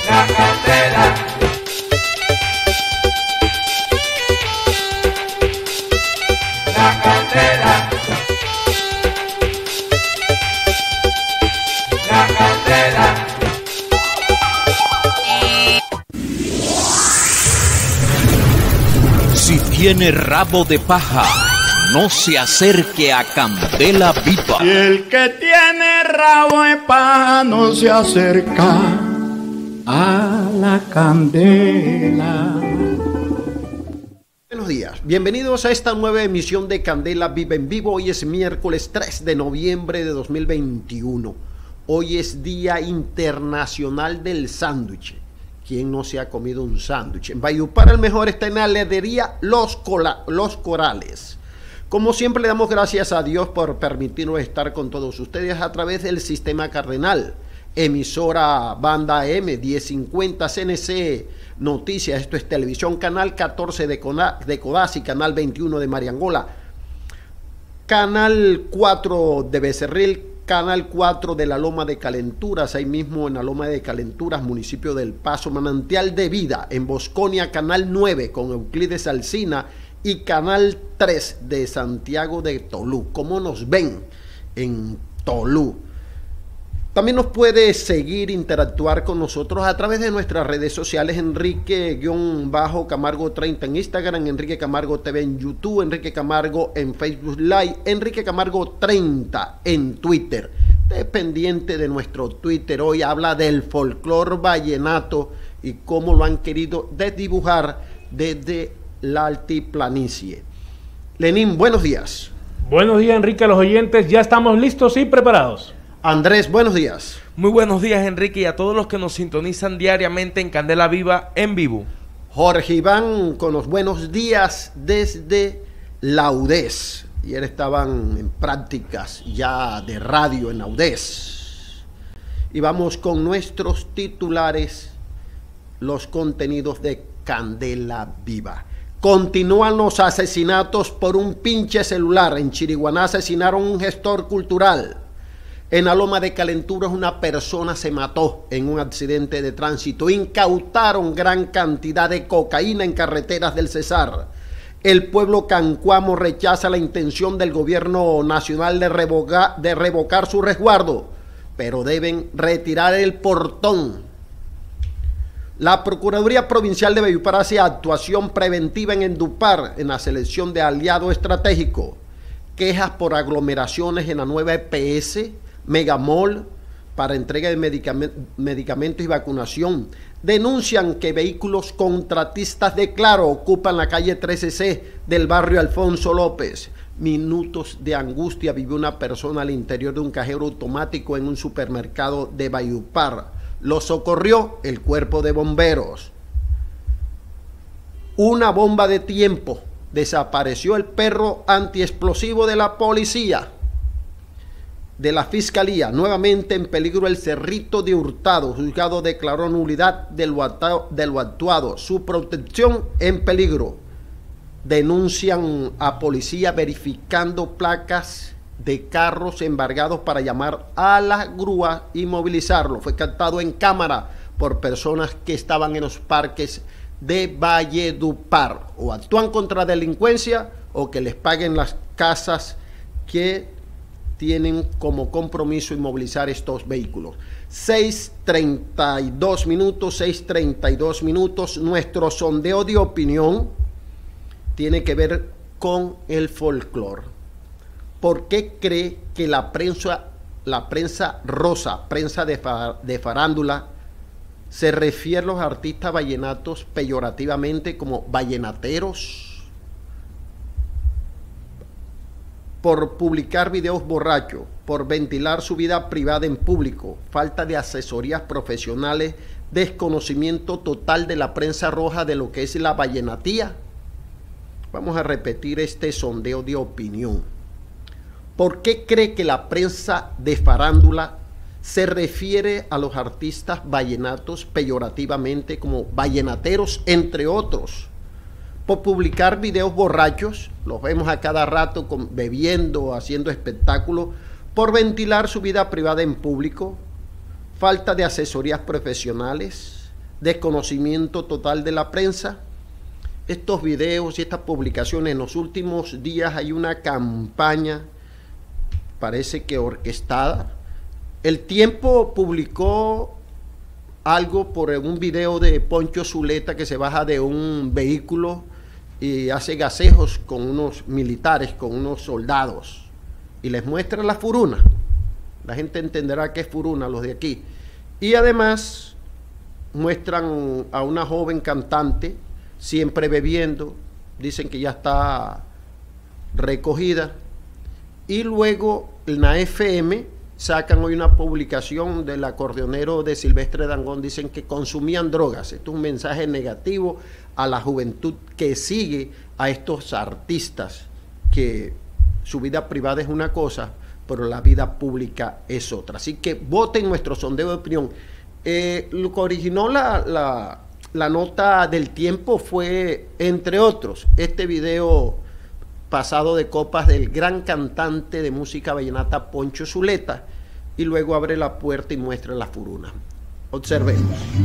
La candela. La candela. La candela. Si tiene rabo de paja, no se acerque a Candela Viva. Y el que tiene rabo de paja no se acerca a la candela. Buenos días, bienvenidos a esta nueva emisión de Candela Viva en Vivo. Hoy es miércoles 3 de noviembre de 2021. Hoy es Día Internacional del Sándwich. ¿Quién no se ha comido un sándwich? En Valledupar el mejor está en la heladería Los Corales. Como siempre le damos gracias a Dios por permitirnos estar con todos ustedes a través del Sistema Cardenal, emisora Banda M, 1050 CNC Noticias, esto es televisión, canal 14 de Codazzi, canal 21 de Mariangola, canal 4 de Becerril, canal 4 de la Loma de Calenturas, ahí mismo en la Loma de Calenturas, municipio del Paso, Manantial de Vida, en Bosconia, canal 9 con Euclides Alsina y canal 3 de Santiago de Tolú. ¿Cómo nos ven en Tolú? También nos puede seguir, interactuar con nosotros a través de nuestras redes sociales, Enrique-Camargo 30 en Instagram, Enrique Camargo TV en YouTube, Enrique Camargo en Facebook Live, Enrique Camargo 30 en Twitter. Dependiente de nuestro Twitter, hoy habla del folclor vallenato y cómo lo han querido desdibujar desde la altiplanicie. Lenín, buenos días. Buenos días, Enrique, a los oyentes. Ya estamos listos y preparados. Andrés, buenos días. Muy buenos días, Enrique, y a todos los que nos sintonizan diariamente en Candela Viva en vivo. Jorge Iván con los buenos días desde la UDES. Ayer estaban en prácticas ya de radio en la UDES. Y vamos con nuestros titulares, los contenidos de Candela Viva. Continúan los asesinatos por un pinche celular. En Chiriguaná asesinaron a un gestor cultural. En la Loma de Calenturas una persona se mató en un accidente de tránsito. Incautaron gran cantidad de cocaína en carreteras del Cesar. El pueblo cancuamo rechaza la intención del gobierno nacional de revocar su resguardo, pero deben retirar el portón. La Procuraduría Provincial de Valledupar hace actuación preventiva en Endupar en la selección de aliado estratégico. Quejas por aglomeraciones en la nueva EPS Megamol para entrega de medicamentos y vacunación. Denuncian que vehículos contratistas de Claro ocupan la calle 13C del barrio Alfonso López. Minutos de angustia vivió una persona al interior de un cajero automático en un supermercado de Valledupar. Lo socorrió el cuerpo de bomberos. Una bomba de tiempo. Desapareció el perro antiexplosivo de la policía. De la Fiscalía, nuevamente en peligro el Cerrito de Hurtado. Juzgado declaró nulidad de lo actuado. Su protección en peligro. Denuncian a policía verificando placas de carros embargados para llamar a la grúa y movilizarlo. Fue captado en cámara por personas que estaban en los parques de Valledupar. O actúan contra delincuencia o que les paguen las casas que tienen como compromiso inmovilizar estos vehículos. 6:32 minutos. Nuestro sondeo de opinión tiene que ver con el folclore. ¿Por qué cree que la prensa rosa, prensa de farándula, se refiere a los artistas vallenatos peyorativamente como vallenateros? Por publicar videos borrachos, por ventilar su vida privada en público, falta de asesorías profesionales, desconocimiento total de la prensa roja de lo que es la vallenatía. Vamos a repetir este sondeo de opinión. ¿Por qué cree que la prensa de farándula se refiere a los artistas vallenatos peyorativamente como vallenateros, entre otros? Por publicar videos borrachos, los vemos a cada rato bebiendo, haciendo espectáculos, por ventilar su vida privada en público, falta de asesorías profesionales, desconocimiento total de la prensa. Estos videos y estas publicaciones, en los últimos días hay una campaña, parece que orquestada. El Tiempo publicó algo por un video de Poncho Zuleta, que se baja de un vehículo y hace gasejos con unos militares, con unos soldados, y les muestra la furuna. La gente entenderá qué es furuna, los de aquí. Y además muestran a una joven cantante, siempre bebiendo, dicen que ya está recogida. Y luego en la FM sacan hoy una publicación del acordeonero de Silvestre Dangond, dicen que consumían drogas. Esto es un mensaje negativo a la juventud que sigue a estos artistas, que su vida privada es una cosa, pero la vida pública es otra. Así que voten nuestro sondeo de opinión. Lo que originó la nota del Tiempo fue, entre otros, este video pasado de copas del gran cantante de música vallenata Poncho Zuleta, y luego abre la puerta y muestra la furuna. Observemos.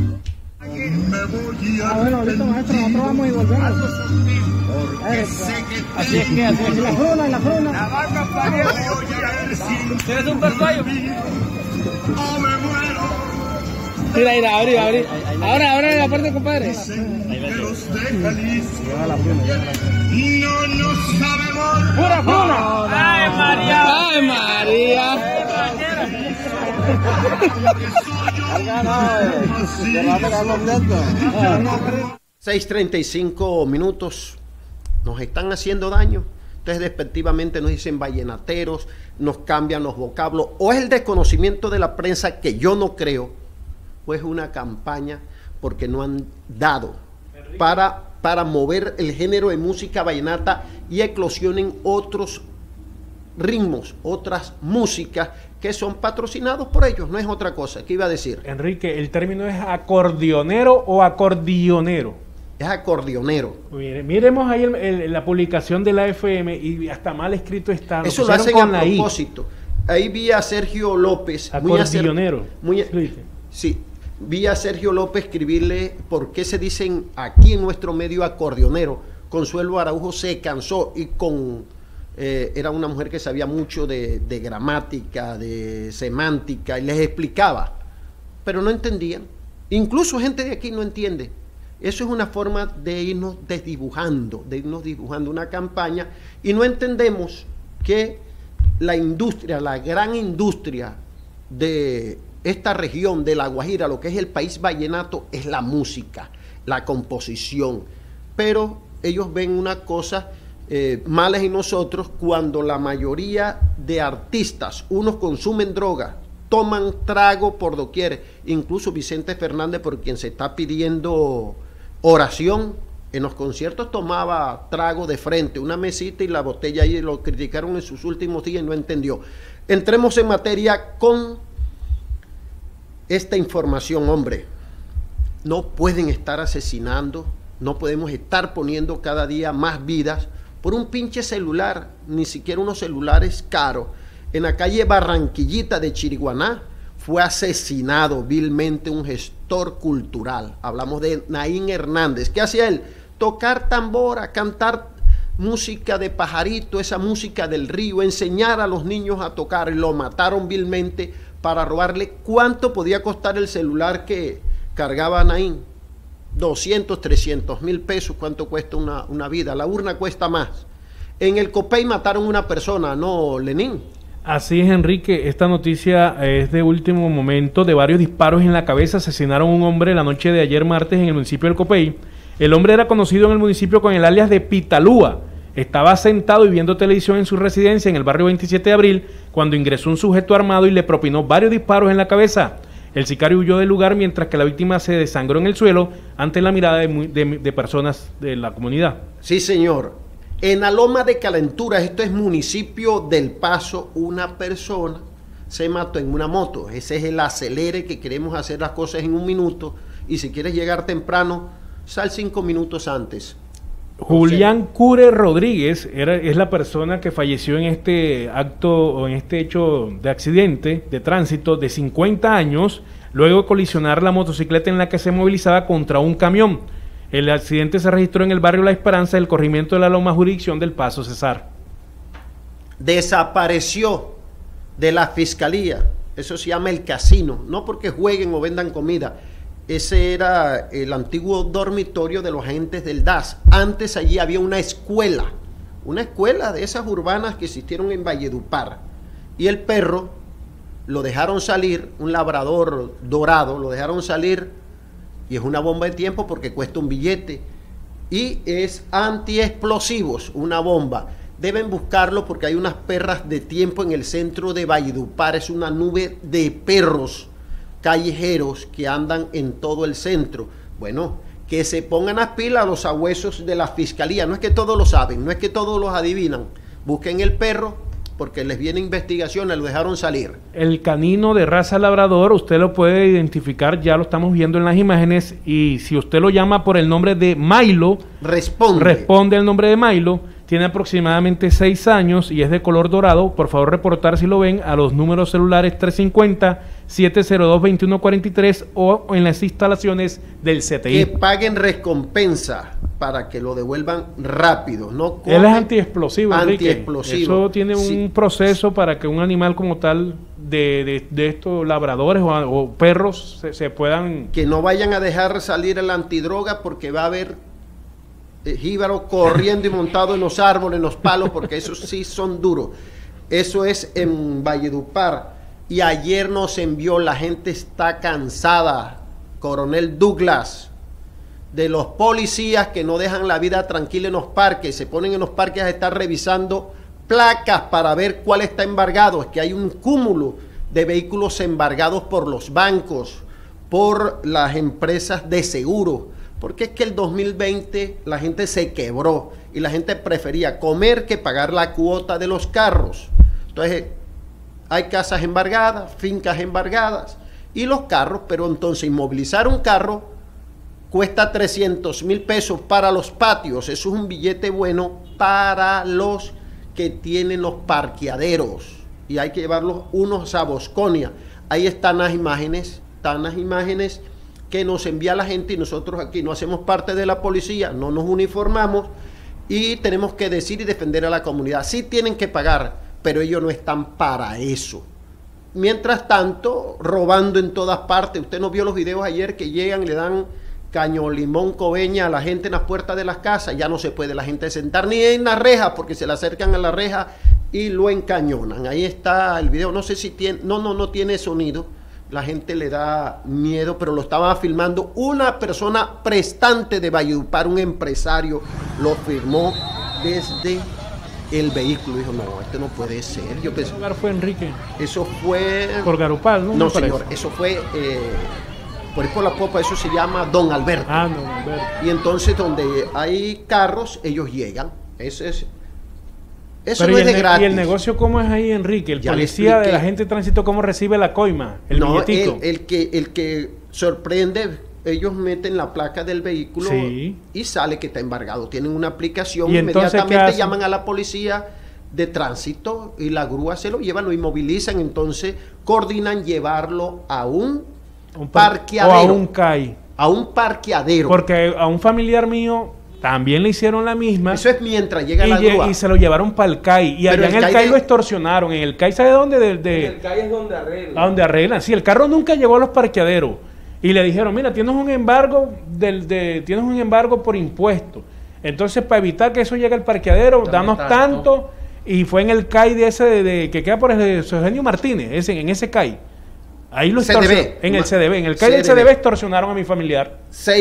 Bueno, ahorita maestro, nosotros vamos y volvemos. Así es que, la fruna. La vaca parece. ¿Tienes un persuayo? Mira, abrí. Ahora la parte, compadre. No nos sabemos. ¡Pura fruna! ¡Ay, María! 6:35 minutos. Nos están haciendo daño. Entonces despectivamente nos dicen vallenateros, nos cambian los vocablos, o es el desconocimiento de la prensa, que yo no creo, o es una campaña porque no han dado para mover el género de música vallenata y eclosionen otros ritmos, otras músicas que son patrocinados por ellos, no es otra cosa. ¿Qué iba a decir? Enrique, ¿el término es acordeonero o acordionero? Es acordeonero. Miremos ahí la publicación de la FM y hasta mal escrito está. Eso lo hacen a propósito. Ahí vi a Sergio López. Acordionero. Sí, vi a Sergio López escribirle por qué se dicen aquí en nuestro medio acordeonero. Consuelo Araujo se cansó y era una mujer que sabía mucho de gramática, de semántica, y les explicaba, pero no entendían. Incluso gente de aquí no entiende. Eso es una forma de irnos desdibujando, una campaña, y no entendemos que la industria, la gran industria de esta región de La Guajira, lo que es el país vallenato, es la música, la composición. Pero ellos ven una cosa malas, y nosotros, cuando la mayoría de artistas, unos consumen droga, toman trago por doquier, incluso Vicente Fernández, por quien se está pidiendo oración, en los conciertos tomaba trago de frente, una mesita y la botella, y lo criticaron en sus últimos días y no entendió. Entremos en materia con esta información, hombre. No pueden estar asesinando, no podemos estar poniendo cada día más vidas por un pinche celular, ni siquiera unos celulares caros. En la calle Barranquillita de Chiriguaná fue asesinado vilmente un gestor cultural. Hablamos de Naín Hernández. ¿Qué hacía él? Tocar tambora, cantar música de pajarito, esa música del río, enseñar a los niños a tocar. Lo mataron vilmente para robarle. ¿Cuánto podía costar el celular que cargaba Naín? 200, 300 mil pesos. ¿Cuánto cuesta una vida? La urna cuesta más. En el Copey mataron a una persona, ¿no, Lenín? Así es, Enrique. Esta noticia es de último momento. De varios disparos en la cabeza asesinaron a un hombre la noche de ayer martes en el municipio del Copey. El hombre era conocido en el municipio con el alias de Pitalúa. Estaba sentado y viendo televisión en su residencia en el barrio 27 de abril cuando ingresó un sujeto armado y le propinó varios disparos en la cabeza. El sicario huyó del lugar mientras que la víctima se desangró en el suelo ante la mirada de personas de la comunidad. Sí, señor. En la Loma de Calentura, esto es municipio del Paso, una persona se mató en una moto. Ese es el acelere que queremos hacer las cosas en un minuto, y si quieres llegar temprano, sal 5 minutos antes. Julián Cure Rodríguez es la persona que falleció en este acto o en este hecho de accidente de tránsito, de 50 años. luego de colisionar la motocicleta en la que se movilizaba contra un camión. El accidente se registró en el barrio La Esperanza del corregimiento de la Loma, jurisdicción del Paso Cesar. Desapareció de la fiscalía, eso se llama el casino, no porque jueguen o vendan comida. Ese era el antiguo dormitorio de los agentes del DAS. Antes allí había una escuela de esas urbanas que existieron en Valledupar. Y el perro lo dejaron salir, un labrador dorado, lo dejaron salir, y es una bomba de tiempo porque cuesta un billete. Y es antiexplosivos, una bomba. Deben buscarlo porque hay unas perras de tiempo en el centro de Valledupar. Es una nube de perros callejeros que andan en todo el centro. Bueno, que se pongan las pilas los sabuesos de la fiscalía. No es que todos lo saben, no es que todos los adivinan. Busquen el perro porque les viene investigación, lo dejaron salir. El canino de raza labrador, usted lo puede identificar, ya lo estamos viendo en las imágenes, y si usted lo llama por el nombre de Milo, responde el nombre de Milo. Tiene aproximadamente 6 años y es de color dorado. Por favor, reportar si lo ven a los números celulares 350-702-2143 o en las instalaciones del CTI. Que paguen recompensa para que lo devuelvan rápido. No Él es antiexplosivo, Enrique. Antiexplosivo. Eso tiene un proceso para que un animal como tal de estos labradores o perros se puedan... Que no vayan a dejar salir el antidroga porque va a haber jíbaro corriendo y montado en los árboles, en los palos, porque esos sí son duros. Eso es en Valledupar. Y ayer nos envió, la gente está cansada, Coronel Douglas, de los policías que no dejan la vida tranquila en los parques, se ponen en los parques a estar revisando placas para ver cuál está embargado. Es que hay un cúmulo de vehículos embargados por los bancos, por las empresas de seguro. Porque es que el 2020 la gente se quebró y la gente prefería comer que pagar la cuota de los carros. Entonces, hay casas embargadas, fincas embargadas y los carros, pero entonces inmovilizar un carro cuesta 300,000 pesos para los patios. Eso es un billete bueno para los que tienen los parqueaderos y hay que llevarlos unos a Bosconia. Ahí están las imágenes que nos envía la gente y nosotros aquí no hacemos parte de la policía, no nos uniformamos y tenemos que decir y defender a la comunidad. Sí tienen que pagar, pero ellos no están para eso. Mientras tanto, robando en todas partes. Usted no vio los videos ayer que llegan y le dan caño, limón, cobeña a la gente en las puertas de las casas. Ya no se puede la gente sentar ni en la reja porque se le acercan a la reja y lo encañonan. Ahí está el video, no sé si tiene, no tiene sonido. La gente le da miedo, pero lo estaba filmando una persona prestante de Valledupar, un empresario, lo firmó desde el vehículo. Dijo, no, este no puede ser. Yo pensé, ¿qué lugar fue, Enrique? Eso fue... Por Garupal, ¿no? No, señor, eso fue por ahí por la popa, eso se llama Don Alberto. Ah, Don Alberto. Y entonces donde hay carros, ellos llegan. Eso no es de gratis. ¿Y el negocio cómo es ahí, Enrique? El policía de la gente de tránsito, ¿cómo recibe la coima? El que sorprende, ellos meten la placa del vehículo y sale que está embargado. Tienen una aplicación, ¿y inmediatamente llaman a la policía de tránsito y la grúa se lo llevan, lo inmovilizan, entonces coordinan llevarlo a un parqueadero. O a un CAI. A un parqueadero. Porque a un familiar mío también le hicieron la misma. Eso es mientras llega la grúa. Y se lo llevaron para el CAI. Y allá en el CAI lo extorsionaron. En el CAI, ¿sabe dónde? En el CAI es donde arreglan. A donde arreglan. Sí, el carro nunca llegó a los parqueaderos. Y le dijeron, mira, tienes un embargo por impuesto. Entonces, para evitar que eso llegue al parqueadero, danos tanto. Y fue en el CAI de ese que queda por el Eugenio Martínez, en ese CAI. Ahí lo extorsionaron. En el CDB. En el CAI del CDB extorsionaron a mi familiar.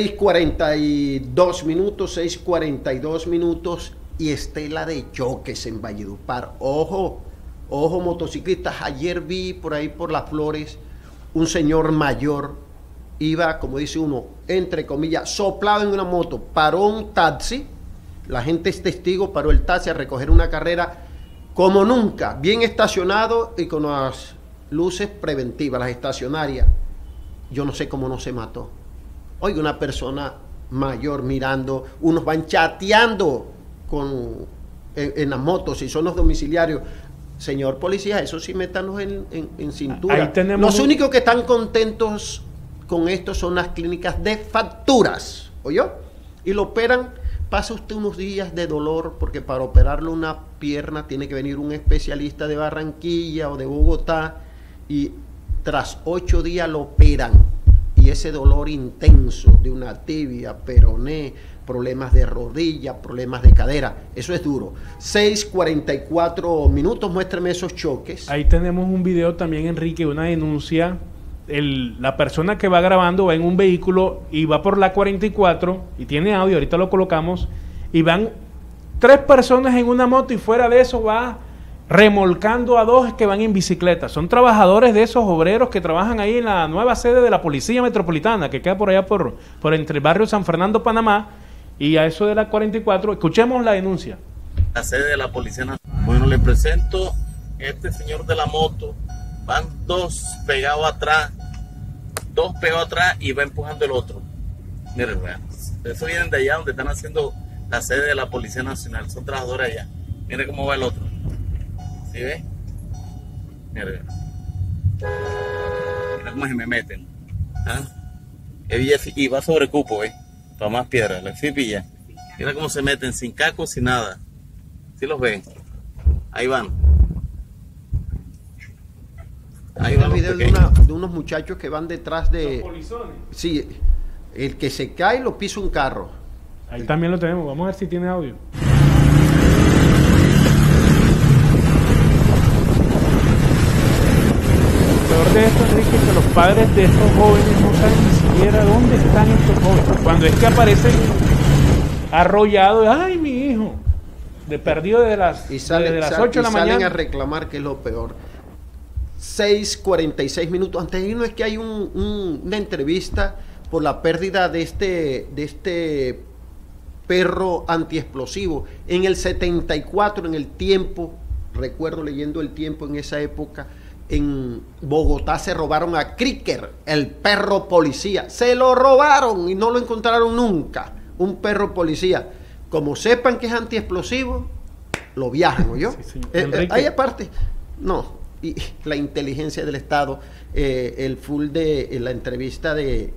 6:42 minutos y estela de choques en Valledupar. Ojo, motociclistas. Ayer vi por ahí por Las Flores un señor mayor, iba, como dice uno, entre comillas, soplado en una moto. Paró un taxi, la gente es testigo, paró el taxi a recoger una carrera como nunca, bien estacionado y con las luces preventivas, las estacionarias. Yo no sé cómo no se mató. Oiga, una persona mayor mirando, unos van chateando en las motos, y son los domiciliarios. señor policía, eso sí métanos en cintura. Ahí tenemos Los únicos que están contentos con esto son las clínicas de facturas, ¿oyó? Y lo operan, pasa usted unos días de dolor, porque para operarle una pierna tiene que venir un especialista de Barranquilla o de Bogotá, y tras 8 días lo operan, y ese dolor intenso de una tibia, peroné, problemas de rodilla, problemas de cadera, eso es duro. 6:44 minutos, muéstrame esos choques. Ahí tenemos un video también, Enrique, una denuncia. La persona que va grabando va en un vehículo y va por la 44 y tiene audio, ahorita lo colocamos, y van 3 personas en una moto y fuera de eso va remolcando a 2 que van en bicicleta. Son trabajadores de esos obreros que trabajan ahí en la nueva sede de la Policía Metropolitana, que queda por allá por entre el barrio San Fernando, Panamá, y a eso de la 44. Escuchemos la denuncia. La sede de la Policía Nacional. Bueno, le presento este señor de la moto. Van 2 pegados atrás y va empujando el otro. Miren, vean. Eso vienen de allá donde están haciendo la sede de la Policía Nacional. Son trabajadores allá. Miren cómo va el otro. ¿Sí ve? Miren. Miren cómo se me meten. ¿Ah? Y va sobre cupo, para más piedras. La pilla. Mira cómo se meten sin casco, sin nada. ¿Sí los ven? Ahí van. Hay un video de unos muchachos que van detrás de... Los polizones. Sí, el que se cae lo pisa un carro. Ahí también lo tenemos, vamos a ver si tiene audio. Lo peor de esto, Enrique, es que los padres de estos jóvenes no saben ni siquiera dónde están estos jóvenes. Cuando es que aparecen arrollados, ¡ay, mi hijo! De perdido desde las 8 de la mañana. Salen a reclamar, que es lo peor. 6:46 minutos. Antes de irnos, es que hay una entrevista por la pérdida de este perro antiexplosivo. En el 74, en el Tiempo, recuerdo leyendo el Tiempo en esa época, en Bogotá se robaron a Cricker, el perro policía. Se lo robaron y no lo encontraron nunca. Un perro policía. Como sepan que es antiexplosivo, lo viajan, ¿oyó? Sí, Hay aparte, no. Y la inteligencia del Estado, el full de la entrevista del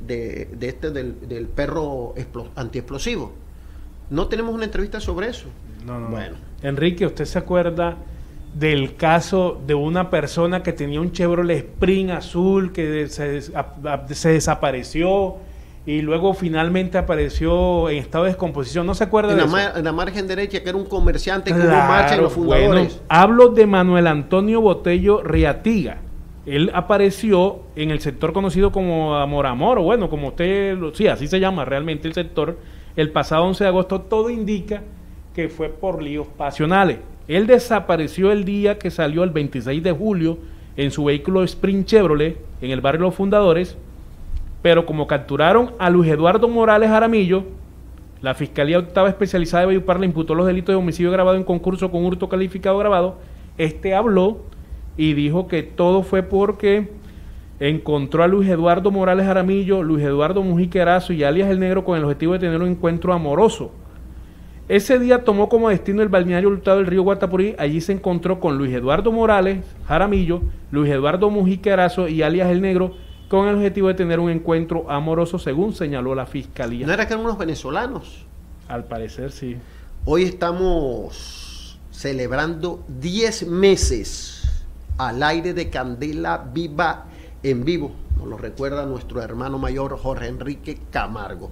perro antiexplosivo. No tenemos una entrevista sobre eso. No. Bueno. Enrique, ¿usted se acuerda del caso de una persona que tenía un Chevrolet Sprint azul que se desapareció y luego finalmente apareció en estado de descomposición? ¿No se acuerda de eso? En la margen derecha, que era un comerciante que hubo marcha en los fundadores. Bueno, hablo de Manuel Antonio Botello Riatiga. Él apareció en el sector conocido como Amor, o bueno, como usted, sí, así se llama realmente el sector, el pasado 11 de agosto. Todo indica que fue por líos pasionales. Él desapareció el día que salió el 26 de julio en su vehículo Sprint Chevrolet en el barrio Los Fundadores, pero como capturaron a Luis Eduardo Morales Jaramillo, la Fiscalía Octava Especializada de Valledupar le imputó los delitos de homicidio agravado en concurso con hurto calificado agravado. Habló y dijo que todo fue porque encontró a Luis Eduardo Morales Jaramillo, Luis Eduardo Mujica Erazo y alias El Negro con el objetivo de tener un encuentro amoroso. Ese día tomó como destino el balneario Hurtado del río Guatapurí. Allí se encontró con Luis Eduardo Morales Jaramillo, Luis Eduardo Mujica Erazo y alias El Negro con el objetivo de tener un encuentro amoroso, según señaló la Fiscalía. ¿No era que eran unos venezolanos? Al parecer sí. Hoy estamos celebrando 10 meses al aire de Candela Viva en vivo. Nos lo recuerda nuestro hermano mayor Jorge Enrique Camargo.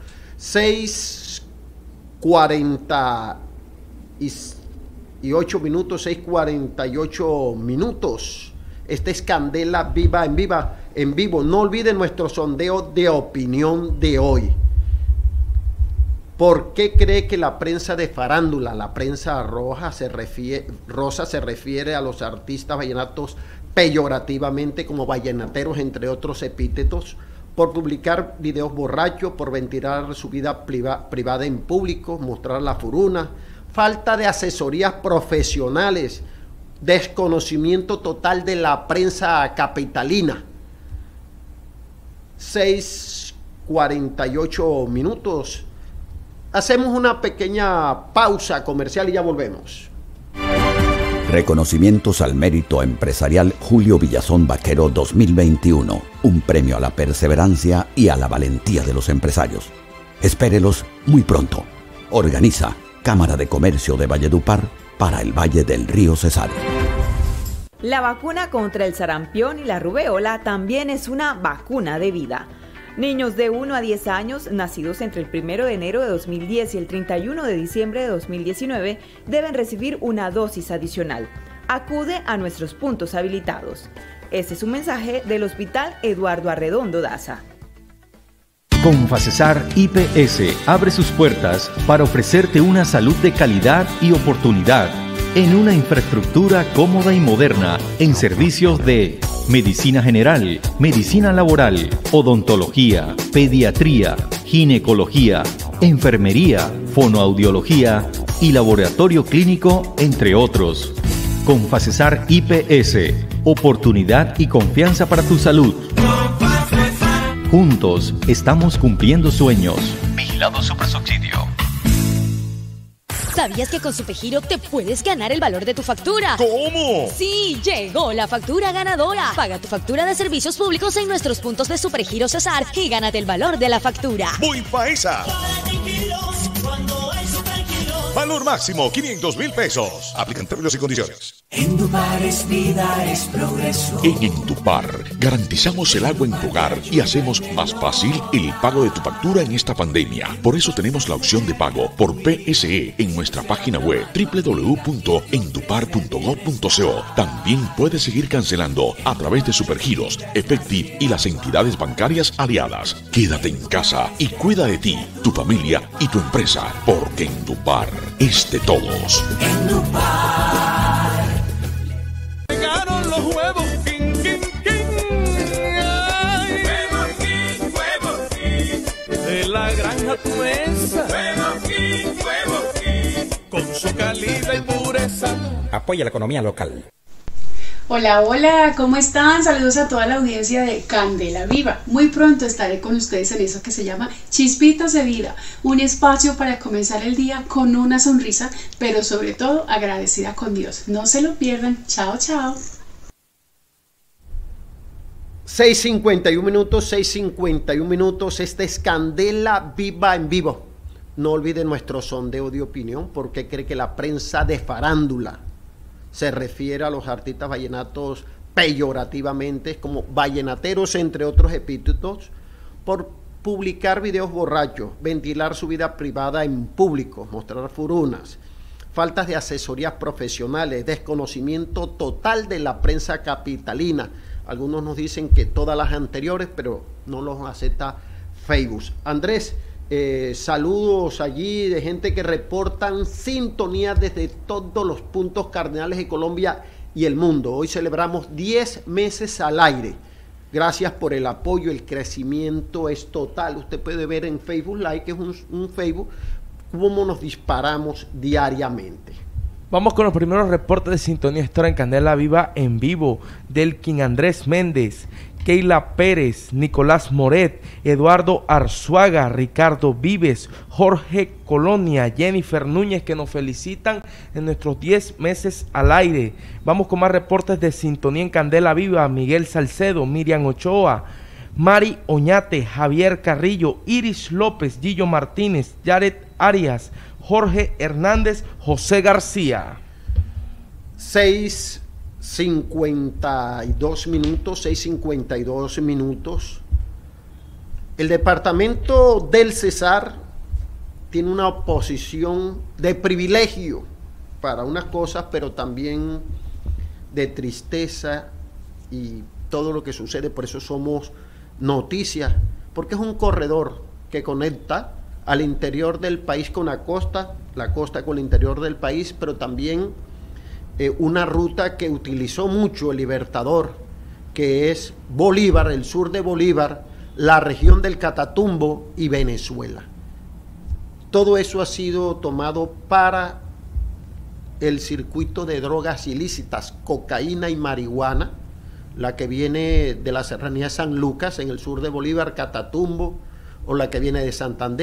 6:48 minutos, 6:48 minutos. Esta es Candela Viva en vivo. No olviden nuestro sondeo de opinión de hoy. ¿Por qué cree que la prensa de farándula, la prensa rosa se refiere a los artistas vallenatos peyorativamente como vallenateros, entre otros epítetos? Por publicar videos borrachos, por ventilar su vida privada en público, mostrar la furuna, falta de asesorías profesionales, desconocimiento total de la prensa capitalina. 6:48 minutos. Hacemos una pequeña pausa comercial y ya volvemos. Reconocimientos al mérito empresarial Julio Villazón Vaquero 2021. Un premio a la perseverancia y a la valentía de los empresarios. Espérelos muy pronto. Organiza Cámara de Comercio de Valledupar para el Valle del Río Cesar. La vacuna contra el sarampión y la rubeola también es una vacuna de vida. Niños de 1 a 10 años, nacidos entre el 1 de enero de 2010 y el 31 de diciembre de 2019, deben recibir una dosis adicional. Acude a nuestros puntos habilitados. Este es un mensaje del Hospital Eduardo Arredondo Daza. Confacesar IPS abre sus puertas para ofrecerte una salud de calidad y oportunidad en una infraestructura cómoda y moderna en servicios de medicina general, medicina laboral, odontología, pediatría, ginecología, enfermería, fonoaudiología y laboratorio clínico, entre otros. Confacesar IPS, oportunidad y confianza para tu salud. Juntos estamos cumpliendo sueños. Vigilado Supersubsidio. ¿Sabías que con Supergiro te puedes ganar el valor de tu factura? ¿Cómo? Sí, llegó la factura ganadora. Paga tu factura de servicios públicos en nuestros puntos de Supergiro Cesar y gánate el valor de la factura. ¡Voy pa' esa! Valor máximo, 500,000 pesos. Aplican términos y condiciones. Endupar es vida, es progreso. En Endupar garantizamos el agua en tu hogar y hacemos más fácil el pago de tu factura en esta pandemia. Por eso tenemos la opción de pago por PSE en nuestra página web www.endupar.gov.co. También puedes seguir cancelando a través de Supergiros, Efectiv y las entidades bancarias aliadas. Quédate en casa y cuida de ti, tu familia y tu empresa, porque Endupar es de todos. Endupar. Llegaron los huevos, king, king, king. Ay. Huevos king, huevos king. De la granja tu mesa. Huevos king, huevos king. Con su calidad y pureza. Apoya la economía local. Hola, hola, ¿cómo están? Saludos a toda la audiencia de Candela Viva. Muy pronto estaré con ustedes en eso que se llama Chispitas de Vida, un espacio para comenzar el día con una sonrisa, pero sobre todo agradecida con Dios. No se lo pierdan. Chao, chao. 6:51 minutos, 6:51 minutos. Esta es Candela Viva en vivo. No olviden nuestro sondeo de opinión, porque cree que la prensa de farándula se refiere a los artistas vallenatos peyorativamente, como vallenateros, entre otros epítetos, por publicar videos borrachos, ventilar su vida privada en público, mostrar furunas, faltas de asesorías profesionales, desconocimiento total de la prensa capitalina. Algunos nos dicen que todas las anteriores, pero no los acepta Facebook. Andrés, saludos allí de gente que reportan sintonía desde todos los puntos cardinales de Colombia y el mundo. Hoy celebramos 10 meses al aire. Gracias por el apoyo, el crecimiento es total. Usted puede ver en Facebook Live, que es un Facebook, cómo nos disparamos diariamente. Vamos con los primeros reportes de sintonía. Esto en Candela Viva en vivo. Delkin Andrés Méndez, Keila Pérez, Nicolás Moret, Eduardo Arzuaga, Ricardo Vives, Jorge Colonia, Jennifer Núñez, que nos felicitan en nuestros 10 meses al aire. Vamos con más reportes de sintonía en Candela Viva. Miguel Salcedo, Miriam Ochoa, Mari Oñate, Javier Carrillo, Iris López, Gillo Martínez, Jared Arias, Jorge Hernández, José García. 6:52 minutos, 6:52 minutos. El departamento del Cesar tiene una posición de privilegio para unas cosas, pero también de tristeza y todo lo que sucede. Por eso somos noticias, porque es un corredor que conecta al interior del país con la costa con el interior del país, pero también una ruta que utilizó mucho el Libertador, que es Bolívar, el sur de Bolívar, la región del Catatumbo y Venezuela. Todo eso ha sido tomado para el circuito de drogas ilícitas, cocaína y marihuana, la que viene de la serranía de San Lucas, en el sur de Bolívar, Catatumbo, o la que viene de Santander,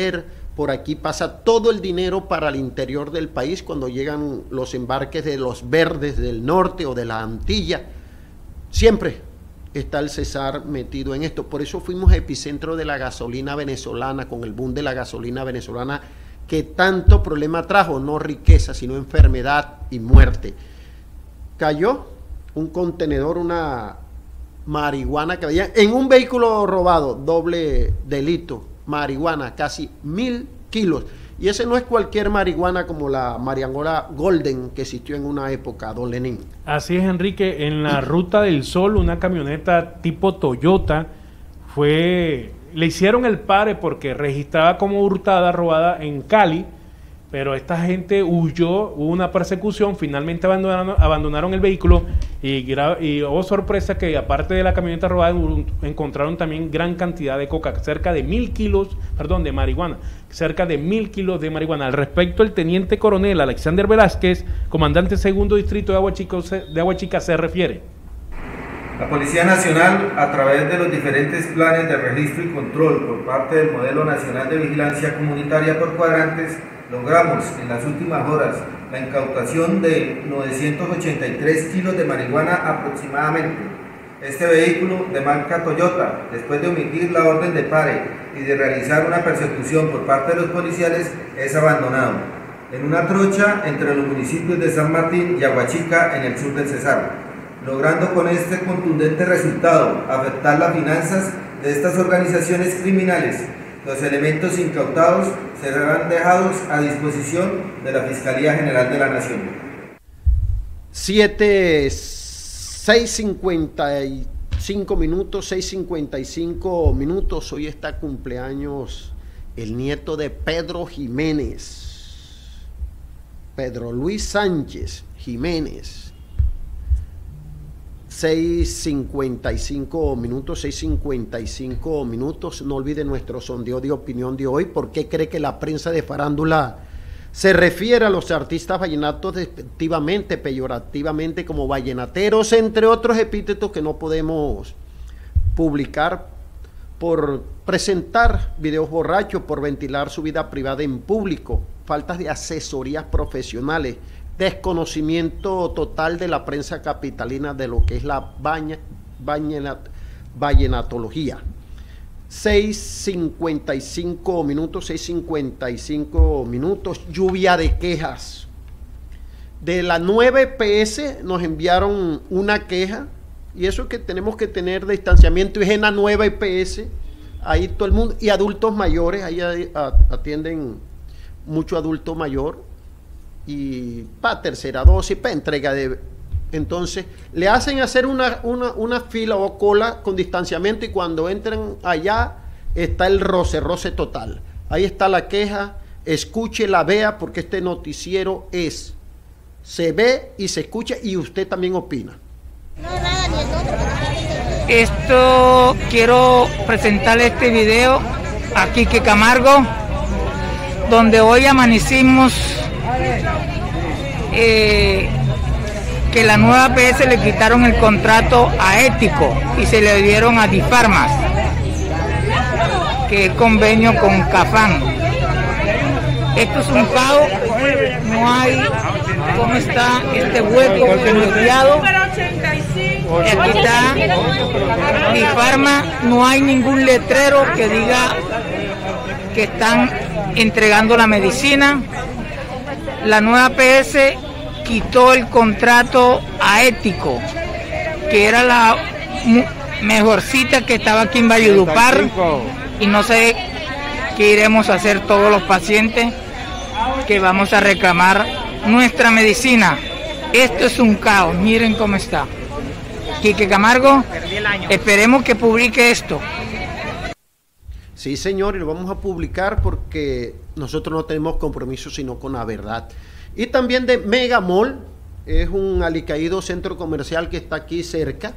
Por aquí pasa todo el dinero para el interior del país cuando llegan los embarques de los verdes del norte o de la Antilla. Siempre está el Cesar metido en esto. Por eso fuimos epicentro de la gasolina venezolana, con el boom de la gasolina venezolana, que tanto problema trajo, no riqueza, sino enfermedad y muerte. Cayó un contenedor, una marihuana que había en un vehículo robado, doble delito, marihuana, casi 1000 kilos. Y ese no es cualquier marihuana como la marihuana Golden que existió en una época, don Lenín. Así es, Enrique. En la Ruta del Sol, una camioneta tipo Toyota le hicieron el pare porque registraba como hurtada, robada en Cali, pero esta gente huyó, hubo una persecución, finalmente abandonaron el vehículo y oh sorpresa que aparte de la camioneta robada encontraron también gran cantidad de coca, cerca de 1000 kilos, de marihuana, cerca de 1000 kilos de marihuana. Al respecto, el teniente coronel Alexander Velázquez, comandante segundo distrito de Agua Chica, se refiere. La Policía Nacional, a través de los diferentes planes de registro y control por parte del Modelo Nacional de Vigilancia Comunitaria por Cuadrantes, logramos en las últimas horas la incautación de 983 kilos de marihuana aproximadamente. Este vehículo de marca Toyota, después de omitir la orden de pare y de realizar una persecución por parte de los policiales, es abandonado en una trocha entre los municipios de San Martín y Aguachica en el sur del Cesar, logrando con este contundente resultado afectar las finanzas de estas organizaciones criminales. Los elementos incautados serán dejados a disposición de la Fiscalía General de la Nación. 6:55 minutos. Hoy está cumpleaños el nieto de Pedro Jiménez, Pedro Luis Sánchez Jiménez. 6:55 minutos. No olviden nuestro sondeo de opinión de hoy. ¿Por qué cree que la prensa de farándula se refiere a los artistas vallenatos despectivamente, peyorativamente, como vallenateros, entre otros epítetos que no podemos publicar por presentar videos borrachos, por ventilar su vida privada en público, faltas de asesorías profesionales, desconocimiento total de la prensa capitalina de lo que es la vallenatología? 6:55 minutos, lluvia de quejas. De la 9 EPS nos enviaron una queja, y eso es que tenemos que tener distanciamiento, y es en la 9 EPS, ahí todo el mundo, y adultos mayores, ahí atienden mucho adulto mayor, y para tercera dosis, para entrega de... Entonces, le hacen hacer una fila o cola con distanciamiento, y cuando entran allá está el roce total. Ahí está la queja, escúchela, vea, porque este noticiero se ve y se escucha, y usted también opina. Quiero presentarle este video a Quique Camargo, donde hoy amanecimos que la nueva APS le quitaron el contrato a Ético y se le dieron a Difarmas, que es convenio con Cafán. Esto es un caos, no hay, ¿cómo está este hueco bloqueado? Aquí está Difarma, no hay ningún letrero que diga que están entregando la medicina. La nueva APS quitó el contrato a Ético, que era la mejorcita que estaba aquí en Valledupar, y no sé qué iremos a hacer todos los pacientes que vamos a reclamar nuestra medicina. Esto es un caos, miren cómo está. Quique Camargo, esperemos que publique esto. Sí, señor, y lo vamos a publicar porque nosotros no tenemos compromiso sino con la verdad. Y también de Mega Mall, es un alicaído centro comercial que está aquí cerca.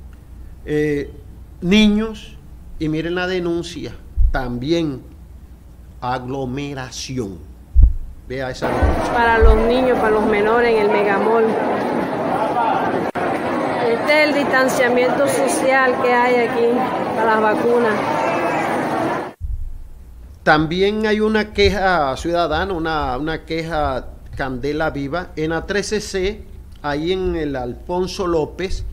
Niños, y miren la denuncia, también aglomeración. Vea esa denuncia. Para los niños, para los menores en el Mega Mall. Este es el distanciamiento social que hay aquí para las vacunas. También hay una queja ciudadana, una queja Candela Viva. En la 13C, ahí en el Alfonso López,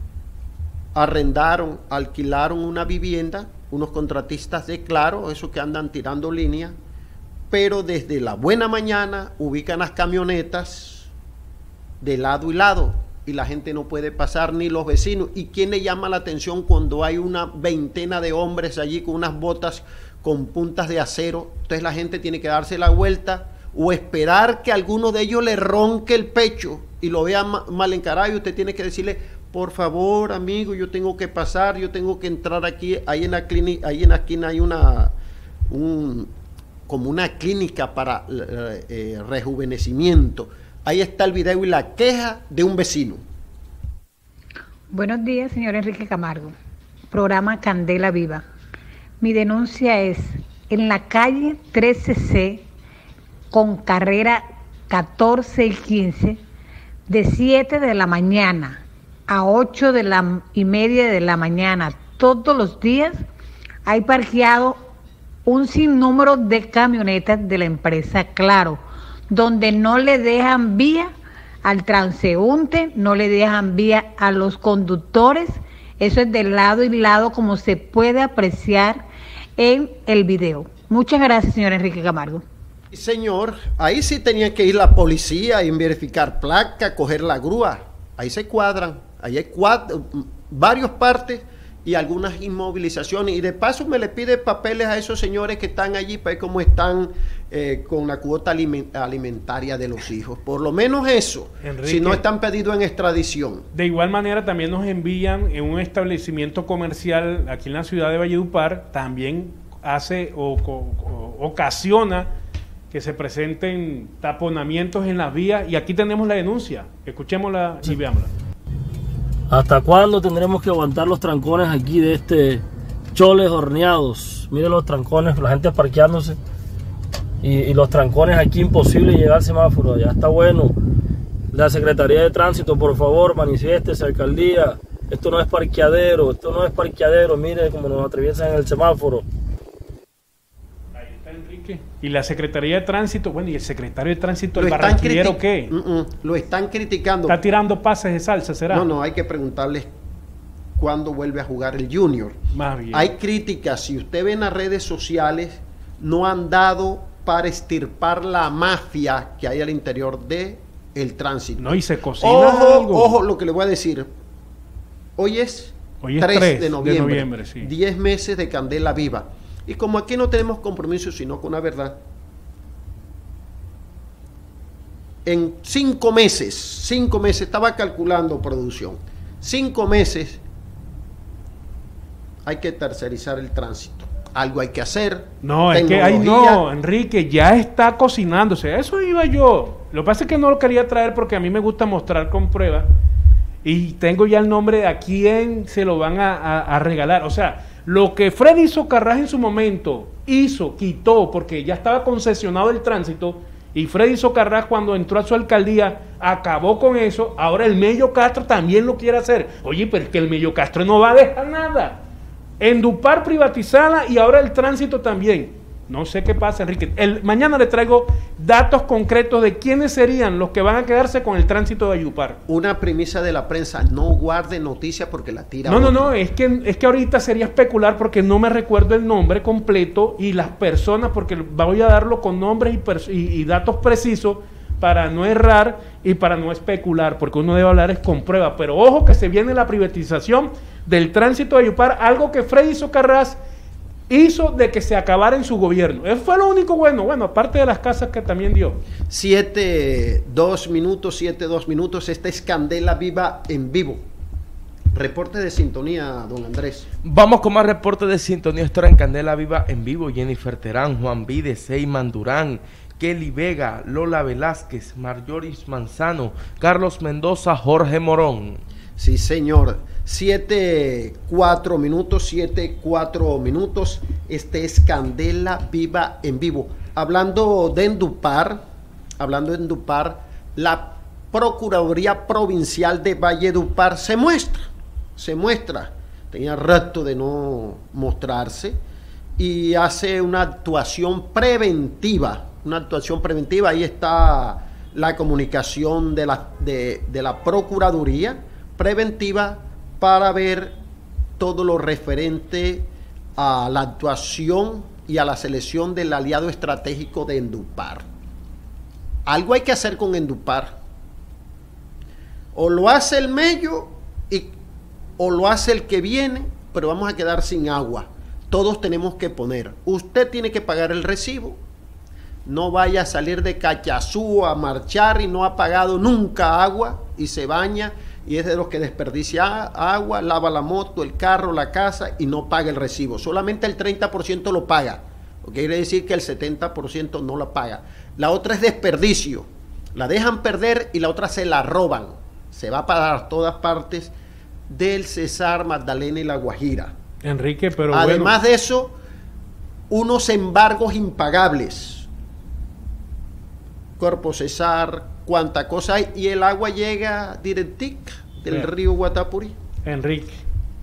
alquilaron una vivienda, unos contratistas de Claro, esos que andan tirando línea, pero desde la buena mañana ubican las camionetas de lado y lado, y la gente no puede pasar, ni los vecinos. ¿Y quién le llama la atención cuando hay una veintena de hombres allí con unas botas con puntas de acero? Entonces la gente tiene que darse la vuelta o esperar que alguno de ellos le ronque el pecho y lo vea mal encarado, y usted tiene que decirle: por favor, amigo, yo tengo que pasar, yo tengo que entrar aquí. Ahí en la clínica, ahí en la esquina hay como una clínica para rejuvenecimiento. Ahí está el video y la queja de un vecino. Buenos días, señor Enrique Camargo. Programa Candela Viva. Mi denuncia es en la calle 13C con carrera 14 y 15, de 7 de la mañana a 8:30 de la mañana, todos los días, hay parqueado un sinnúmero de camionetas de la empresa Claro, donde no le dejan vía al transeúnte, no le dejan vía a los conductores. Eso es de lado y lado, como se puede apreciar en el video. Muchas gracias, señor Enrique Camargo. Señor, ahí sí tenía que ir la policía y verificar placa, coger la grúa. Ahí se cuadran, ahí hay varios partes y algunas inmovilizaciones. Y de paso me le pide papeles a esos señores que están allí para ver cómo están con la cuota alimentaria de los hijos. Por lo menos eso, Enrique, si no están pedidos en extradición. De igual manera también nos envían en un establecimiento comercial aquí en la ciudad de Valledupar, también hace ocasiona que se presenten taponamientos en las vías, y aquí tenemos la denuncia. Escuchémosla y veámosla. ¿Hasta cuándo tendremos que aguantar los trancones aquí de Choles horneados? Miren los trancones, la gente parqueándose y los trancones aquí, imposible llegar al semáforo. Ya está bueno. La Secretaría de Tránsito, por favor, manifiéstese, alcaldía. Esto no es parqueadero, mire cómo nos atraviesan en el semáforo. Y la Secretaría de Tránsito, bueno, y el secretario de Tránsito, ¿el barranquillero qué? Lo están criticando. ¿Está tirando pases de salsa, será? No, hay que preguntarles cuándo vuelve a jugar el Junior. Más bien. Hay críticas, si usted ve en las redes sociales, no han dado para extirpar la mafia que hay al interior de el tránsito. No, y se cocina Ojo, lo que le voy a decir. Hoy es 3 de noviembre, sí. 10 meses de Candela Viva. Y como aquí no tenemos compromiso sino con la verdad, en 5 meses, estaba calculando producción, 5 meses hay que tercerizar el tránsito. Algo hay que hacer. No, es que Enrique, ya está cocinándose. Eso iba yo. Lo que pasa es que no lo quería traer porque a mí me gusta mostrar con pruebas. Y tengo ya el nombre de a quién se lo van a regalar. O sea, lo que Freddy Socarrás en su momento quitó, porque ya estaba concesionado el tránsito, y Freddy Socarrás cuando entró a su alcaldía acabó con eso. Ahora el Mello Castro también lo quiere hacer. Oye, pero es que el Mello Castro no va a dejar nada. Endupar privatizada y ahora el tránsito también. No sé qué pasa, Enrique. Mañana le traigo datos concretos de quiénes serían los que van a quedarse con el tránsito de Valledupar. Una premisa de la prensa: no guarde noticias porque la tira. No, es que ahorita sería especular porque no me recuerdo el nombre completo y las personas, porque voy a darlo con nombres y datos precisos para no errar y para no especular, porque uno debe hablar es con prueba. Pero ojo que se viene la privatización del tránsito de Valledupar, algo que Freddy Socarrás hizo de que se acabara en su gobierno. Eso fue lo único bueno, aparte de las casas que también dio. 7:02 minutos, esta es Candela Viva en vivo. Reporte de sintonía, don Andrés. Vamos con más reportes de sintonía. Esto era en Candela Viva en vivo. Jennifer Terán, Juan Vides, Seyman Durán, Kelly Vega, Lola Velázquez, Marjoris Manzano, Carlos Mendoza, Jorge Morón. Sí, señor. 7:04 minutos. Este es Candela Viva en vivo. Hablando de Endupar, la Procuraduría Provincial de Valledupar se muestra. Tenía rato de no mostrarse y hace una actuación preventiva. Ahí está la comunicación de la Procuraduría preventiva para ver todo lo referente a la actuación y a la selección del aliado estratégico de Endupar. Algo hay que hacer con Endupar. O lo hace el Mello o lo hace el que viene, pero vamos a quedar sin agua. Todos tenemos que poner. Usted tiene que pagar el recibo. No vaya a salir de Cachazú a marchar y no ha pagado nunca agua y se baña y es de los que desperdicia agua, lava la moto, el carro, la casa y no paga el recibo. Solamente el 30% lo paga. Lo que quiere decir que el 70% no la paga. La otra es desperdicio. La dejan perder y la otra se la roban. Se va para todas partes del Cesar, Magdalena y La Guajira. Enrique, pero además de eso, unos embargos impagables. Cuerpo Cesar, cuánta cosa hay, y el agua llega directic del río Guatapurí. Enrique,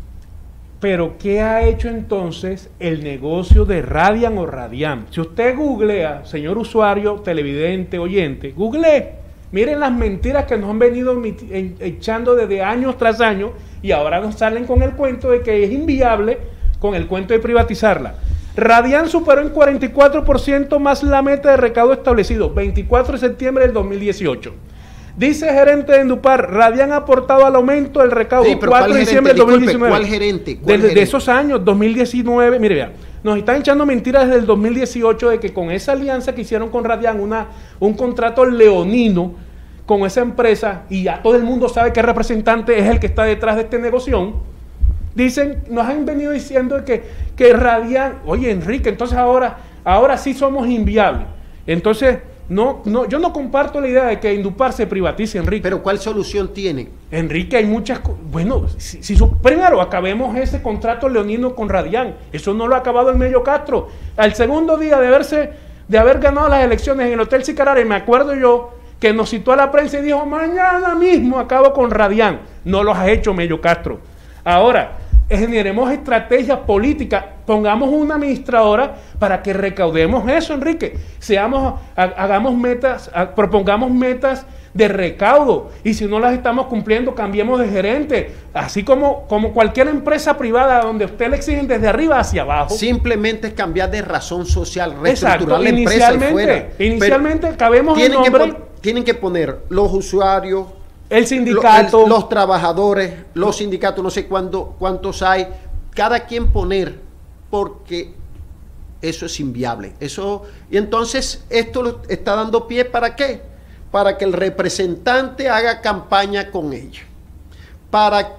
pero ¿qué ha hecho entonces el negocio de Radian o Radiam? Si usted googlea, señor usuario, televidente, oyente, googlee, miren las mentiras que nos han venido echando desde años tras años y ahora nos salen con el cuento de que es inviable, con el cuento de privatizarla. Radian superó en 44% más la meta de recaudo establecido, 24 de septiembre del 2018. Dice gerente de Endupar, Radian ha aportado al aumento del recaudo, 4 de diciembre del 2019. ¿Cuál gerente? De esos años, 2019, mire, vea, nos están echando mentiras desde el 2018 de que con esa alianza que hicieron con Radian, un contrato leonino con esa empresa, y ya todo el mundo sabe qué representante es el que está detrás de este negocio. Dicen, nos han venido diciendo que Radian, oye Enrique, entonces ahora sí somos inviables. Entonces, yo no comparto la idea de que Endupar se privatice, Enrique. Pero ¿cuál solución tiene? Enrique, hay muchas cosas. Bueno, primero acabemos ese contrato leonino con Radian. Eso no lo ha acabado el Mello Castro. Al segundo día de haber ganado las elecciones en el Hotel Sicarare, me acuerdo yo que nos citó a la prensa y dijo, mañana mismo acabo con Radian. No lo ha hecho Mello Castro. Ahora, generemos estrategias políticas, pongamos una administradora para que recaudemos eso, Enrique. Hagamos metas, propongamos metas de recaudo, y si no las estamos cumpliendo, cambiemos de gerente, así como cualquier empresa privada donde usted le exigen desde arriba hacia abajo. Simplemente es cambiar de razón social, reestructurar la empresa y fuera. Inicialmente cabemos el nombre. Tienen que poner los usuarios, el sindicato, los trabajadores, los sindicatos, no sé cuántos hay, cada quien poner, porque eso es inviable. Y entonces esto está dando pie ¿para qué? Para que el representante haga campaña con ellos, para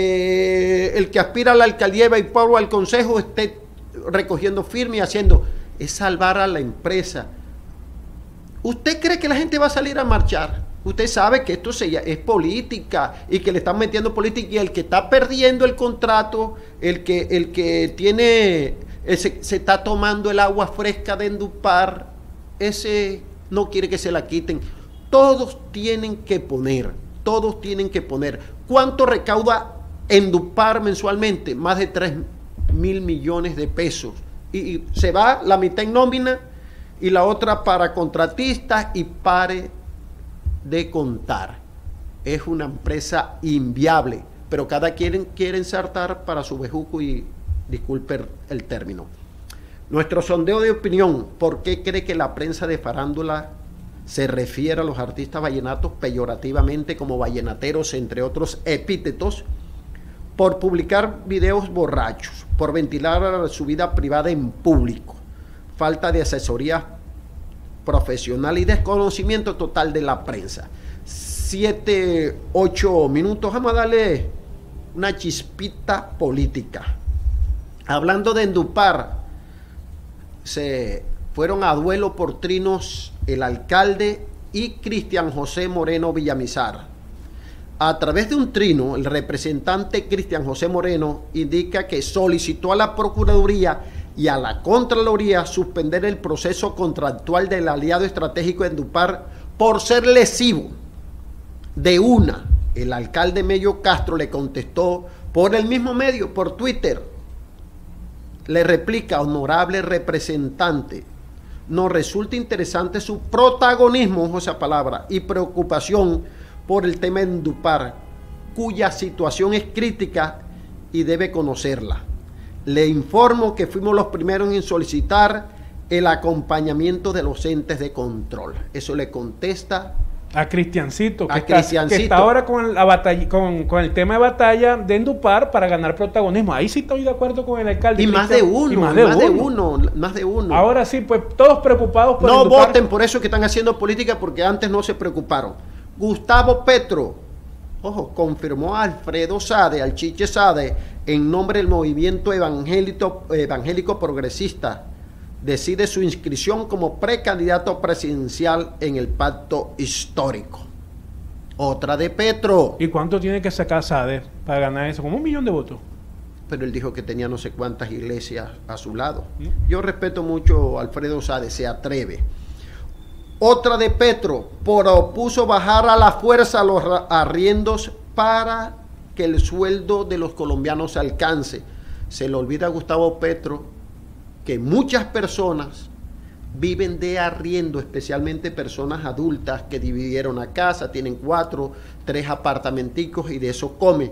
que el que aspira a la alcaldía y pueblo al consejo esté recogiendo firme y haciendo, es salvar a la empresa. ¿Usted cree que la gente va a salir a marchar? Usted sabe que esto es política y que le están metiendo política, y el que está perdiendo el contrato, el que tiene, se está tomando el agua fresca de Endupar, ese no quiere que se la quiten. Todos tienen que poner. ¿Cuánto recauda Endupar mensualmente? Más de 3.000 millones de pesos. Y se va la mitad en nómina y la otra para contratistas, y pare de contar. Es una empresa inviable, pero cada quien quiere ensartar para su bejuco, y disculpe el término. Nuestro sondeo de opinión: ¿por qué cree que la prensa de farándula se refiere a los artistas vallenatos peyorativamente como vallenateros, entre otros epítetos? Por publicar videos borrachos, por ventilar su vida privada en público, falta de asesoría profesional y desconocimiento total de la prensa. 7, 8 minutos, vamos a darle una chispita política. Hablando de Endupar, se fueron a duelo por trinos el alcalde y Cristian José Moreno Villamizar. A través de un trino, el representante Cristian José Moreno indica que solicitó a la Procuraduría y a la Contraloría suspender el proceso contractual del aliado estratégico de Endupar por ser lesivo. El alcalde Mello Castro le contestó por el mismo medio, por Twitter. Le replica, honorable representante, nos resulta interesante su protagonismo, ojo esa palabra, y preocupación por el tema de Endupar, cuya situación es crítica y debe conocerla. Le informo que fuimos los primeros en solicitar el acompañamiento de los entes de control. Eso le contesta a Cristiancito, que Cristiancito. Está ahora con la batalla, con el tema de batalla de Endupar para ganar protagonismo. Ahí sí estoy de acuerdo con el alcalde. Y más de uno. Ahora sí, pues todos preocupados por no Endupar. Voten por eso que están haciendo política, porque antes no se preocuparon. Gustavo Petro, ojo, confirmó a Alfredo Sade, al Chiche Sade, en nombre del movimiento evangélico progresista. Decide su inscripción como precandidato presidencial en el pacto histórico. Otra de Petro. ¿Y cuánto tiene que sacar Sade para ganar eso? Como 1 millón de votos. Pero él dijo que tenía no sé cuántas iglesias a su lado. Yo respeto mucho a Alfredo Sade, se atreve. Otra de Petro, propuso bajar a la fuerza los arriendos para que el sueldo de los colombianos se alcance. Se le olvida a Gustavo Petro que muchas personas viven de arriendo, especialmente personas adultas que dividieron la casa, tienen 4, 3 apartamenticos y de eso come.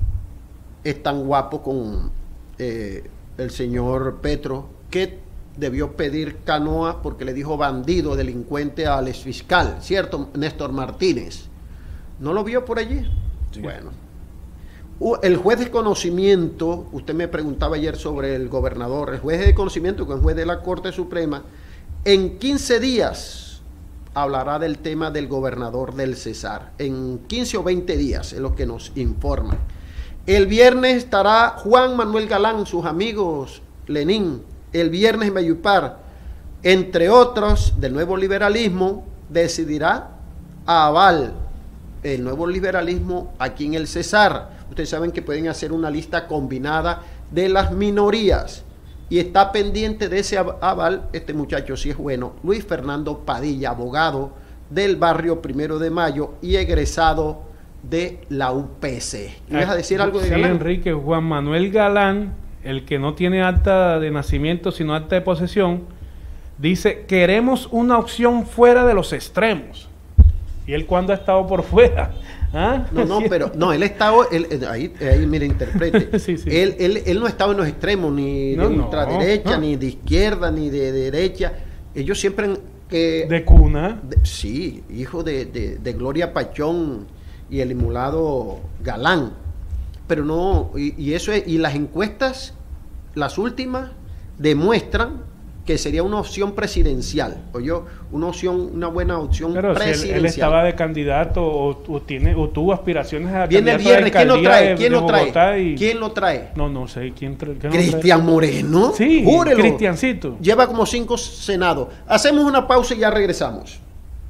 Es tan guapo con el señor Petro que debió pedir canoa porque le dijo bandido, delincuente al exfiscal, ¿cierto? Néstor Martínez. ¿No lo vio por allí? Sí. Bueno. El juez de conocimiento, usted me preguntaba ayer sobre el gobernador, el juez de conocimiento, que es juez de la Corte Suprema, en 15 días hablará del tema del gobernador del Cesar. En 15 o 20 días es lo que nos informan. El viernes estará Juan Manuel Galán, sus amigos Lenín, el viernes en Valledupar, entre otros del nuevo liberalismo, decidirá aval el nuevo liberalismo aquí en el Cesar. Ustedes saben que pueden hacer una lista combinada de las minorías y está pendiente de ese aval este muchacho, si es bueno, Luis Fernando Padilla, abogado del barrio 1 de Mayo y egresado de la UPC. ¿Quieres decir algo de Galán? Sí, Enrique, Juan Manuel Galán, el que no tiene acta de nacimiento sino acta de posesión, dice: queremos una opción fuera de los extremos. ¿Y él cuándo ha estado por fuera? ¿Ah? No, pero no, él estaba, ahí mire, interprete. Sí. Él no estaba en los extremos, ni de ultraderecha, ni de izquierda, ni de derecha. Ellos siempre de cuna. Sí, hijo de Gloria Pachón y el emulado Galán. Pero no, y eso es, y las encuestas, las últimas, demuestran que sería una opción presidencial, una buena opción presidencial. Si él estaba de candidato o tuvo aspiraciones a viene el viernes, ¿quién lo trae? ¿Quién lo trae? No sé, ¿quién Cristian Moreno. Sí, júrelo. Cristiancito. Lleva como 5 senados. Hacemos una pausa y ya regresamos.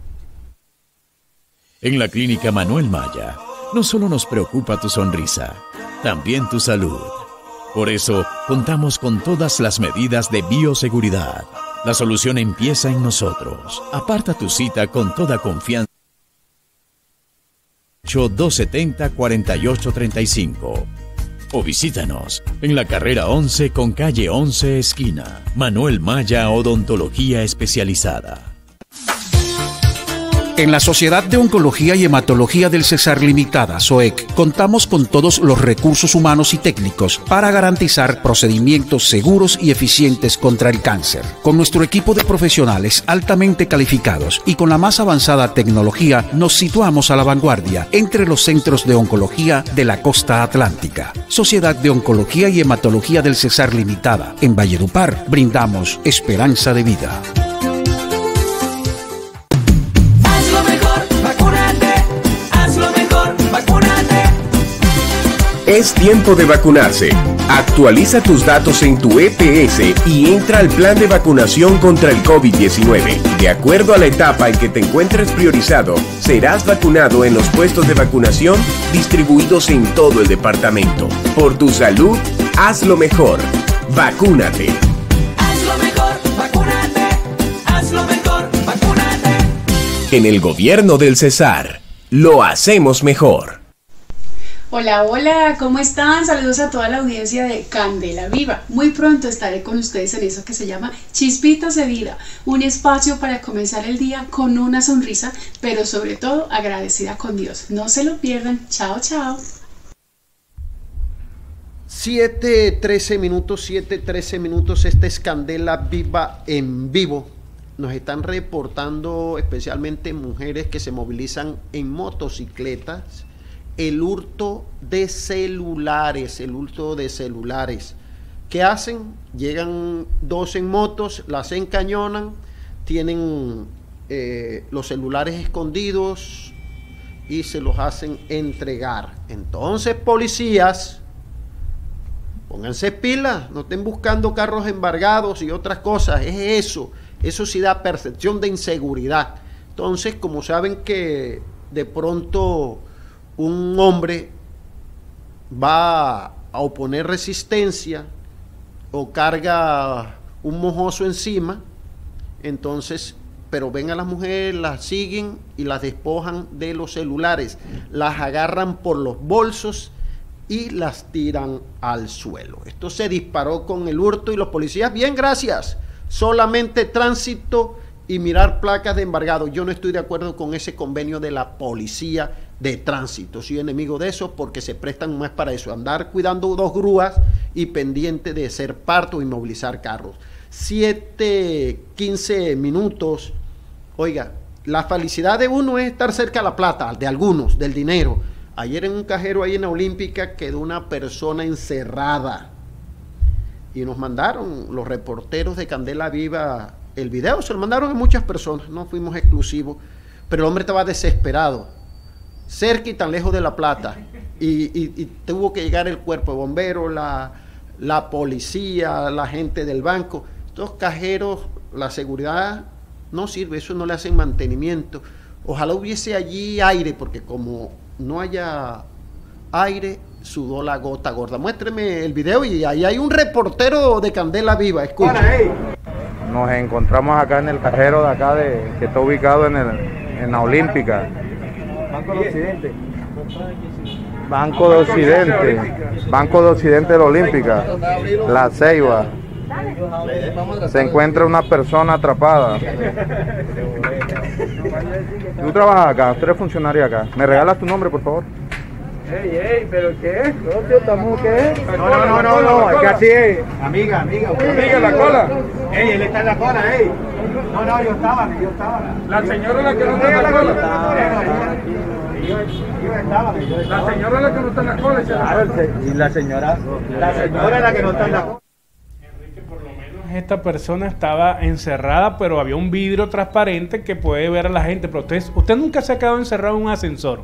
En la Clínica Manuel Maya, no solo nos preocupa tu sonrisa, también tu salud. Por eso, contamos con todas las medidas de bioseguridad. La solución empieza en nosotros. Aparta tu cita con toda confianza. 270-4835. O visítanos en la carrera 11 con calle 11 esquina. Manuel Maya Odontología Especializada. En la Sociedad de Oncología y Hematología del Cesar Limitada, SOEC, contamos con todos los recursos humanos y técnicos para garantizar procedimientos seguros y eficientes contra el cáncer. Con nuestro equipo de profesionales altamente calificados y con la más avanzada tecnología, nos situamos a la vanguardia entre los centros de oncología de la costa atlántica. Sociedad de Oncología y Hematología del Cesar Limitada. En Valledupar, brindamos esperanza de vida. Es tiempo de vacunarse. Actualiza tus datos en tu EPS y entra al plan de vacunación contra el COVID-19. De acuerdo a la etapa en que te encuentres priorizado, serás vacunado en los puestos de vacunación distribuidos en todo el departamento. Por tu salud, hazlo mejor. Vacúnate. Hazlo mejor, vacúnate. Hazlo mejor, vacúnate. En el gobierno del Cesar, lo hacemos mejor. Hola, hola, ¿cómo están? Saludos a toda la audiencia de Candela Viva. Muy pronto estaré con ustedes en eso que se llama Chispitas de Vida, un espacio para comenzar el día con una sonrisa, pero sobre todo agradecida con Dios. No se lo pierdan. Chao, chao. 7:13 minutos, esta es Candela Viva en vivo. Nos están reportando especialmente mujeres que se movilizan en motocicletas, el hurto de celulares. ¿Qué hacen? Llegan dos en motos, las encañonan, tienen los celulares escondidos y se los hacen entregar. Entonces, policías, pónganse pilas, no estén buscando carros embargados y otras cosas, es eso sí da percepción de inseguridad. Entonces, como saben que de pronto un hombre va a oponer resistencia o carga un mojoso encima, entonces, pero ven a las mujeres, las siguen y las despojan de los celulares, las agarran por los bolsos y las tiran al suelo. Esto se disparó con el hurto y los policías, bien, gracias, solamente tránsito y mirar placas de embargado. Yo no estoy de acuerdo con ese convenio de la policía de tránsito, soy enemigo de eso porque se prestan más para eso, andar cuidando dos grúas y pendiente de hacer parto y movilizar carros. 7:15 minutos. Oiga, la felicidad de uno es estar cerca de la plata, de algunos, del dinero. Ayer en un cajero ahí en la Olímpica quedó una persona encerrada y nos mandaron los reporteros de Candela Viva el video, se lo mandaron a muchas personas, no fuimos exclusivos, pero el hombre estaba desesperado, cerca y tan lejos de la plata, y tuvo que llegar el cuerpo de bomberos, la policía, la gente del banco. Estos cajeros, la seguridad no sirve, eso no le hacen mantenimiento. Ojalá hubiese allí aire, porque como no haya aire, sudó la gota gorda. Muéstreme el video y ahí hay un reportero de Candela Viva, escucha. Nos encontramos acá en el cajero de acá, que está ubicado en la Olímpica. Banco de Occidente. Banco de Occidente de la Olímpica. La Ceiba. Se encuentra una persona atrapada. Tú trabajas acá, tú eres funcionario acá. ¿Me regalas tu nombre, por favor? Ey, ¿pero qué es? ¿Qué es? No, es que así es. Amiga, ¿usted la cola? Ey, él está en la cola, ey. No, yo estaba. La señora es la que no está en la cola. La señora es la que no está en la cola. Y la señora es la que no está en la cola. Esta persona estaba encerrada, pero había un vidrio transparente que puede ver a la gente. Pero usted nunca se ha quedado encerrado en un ascensor.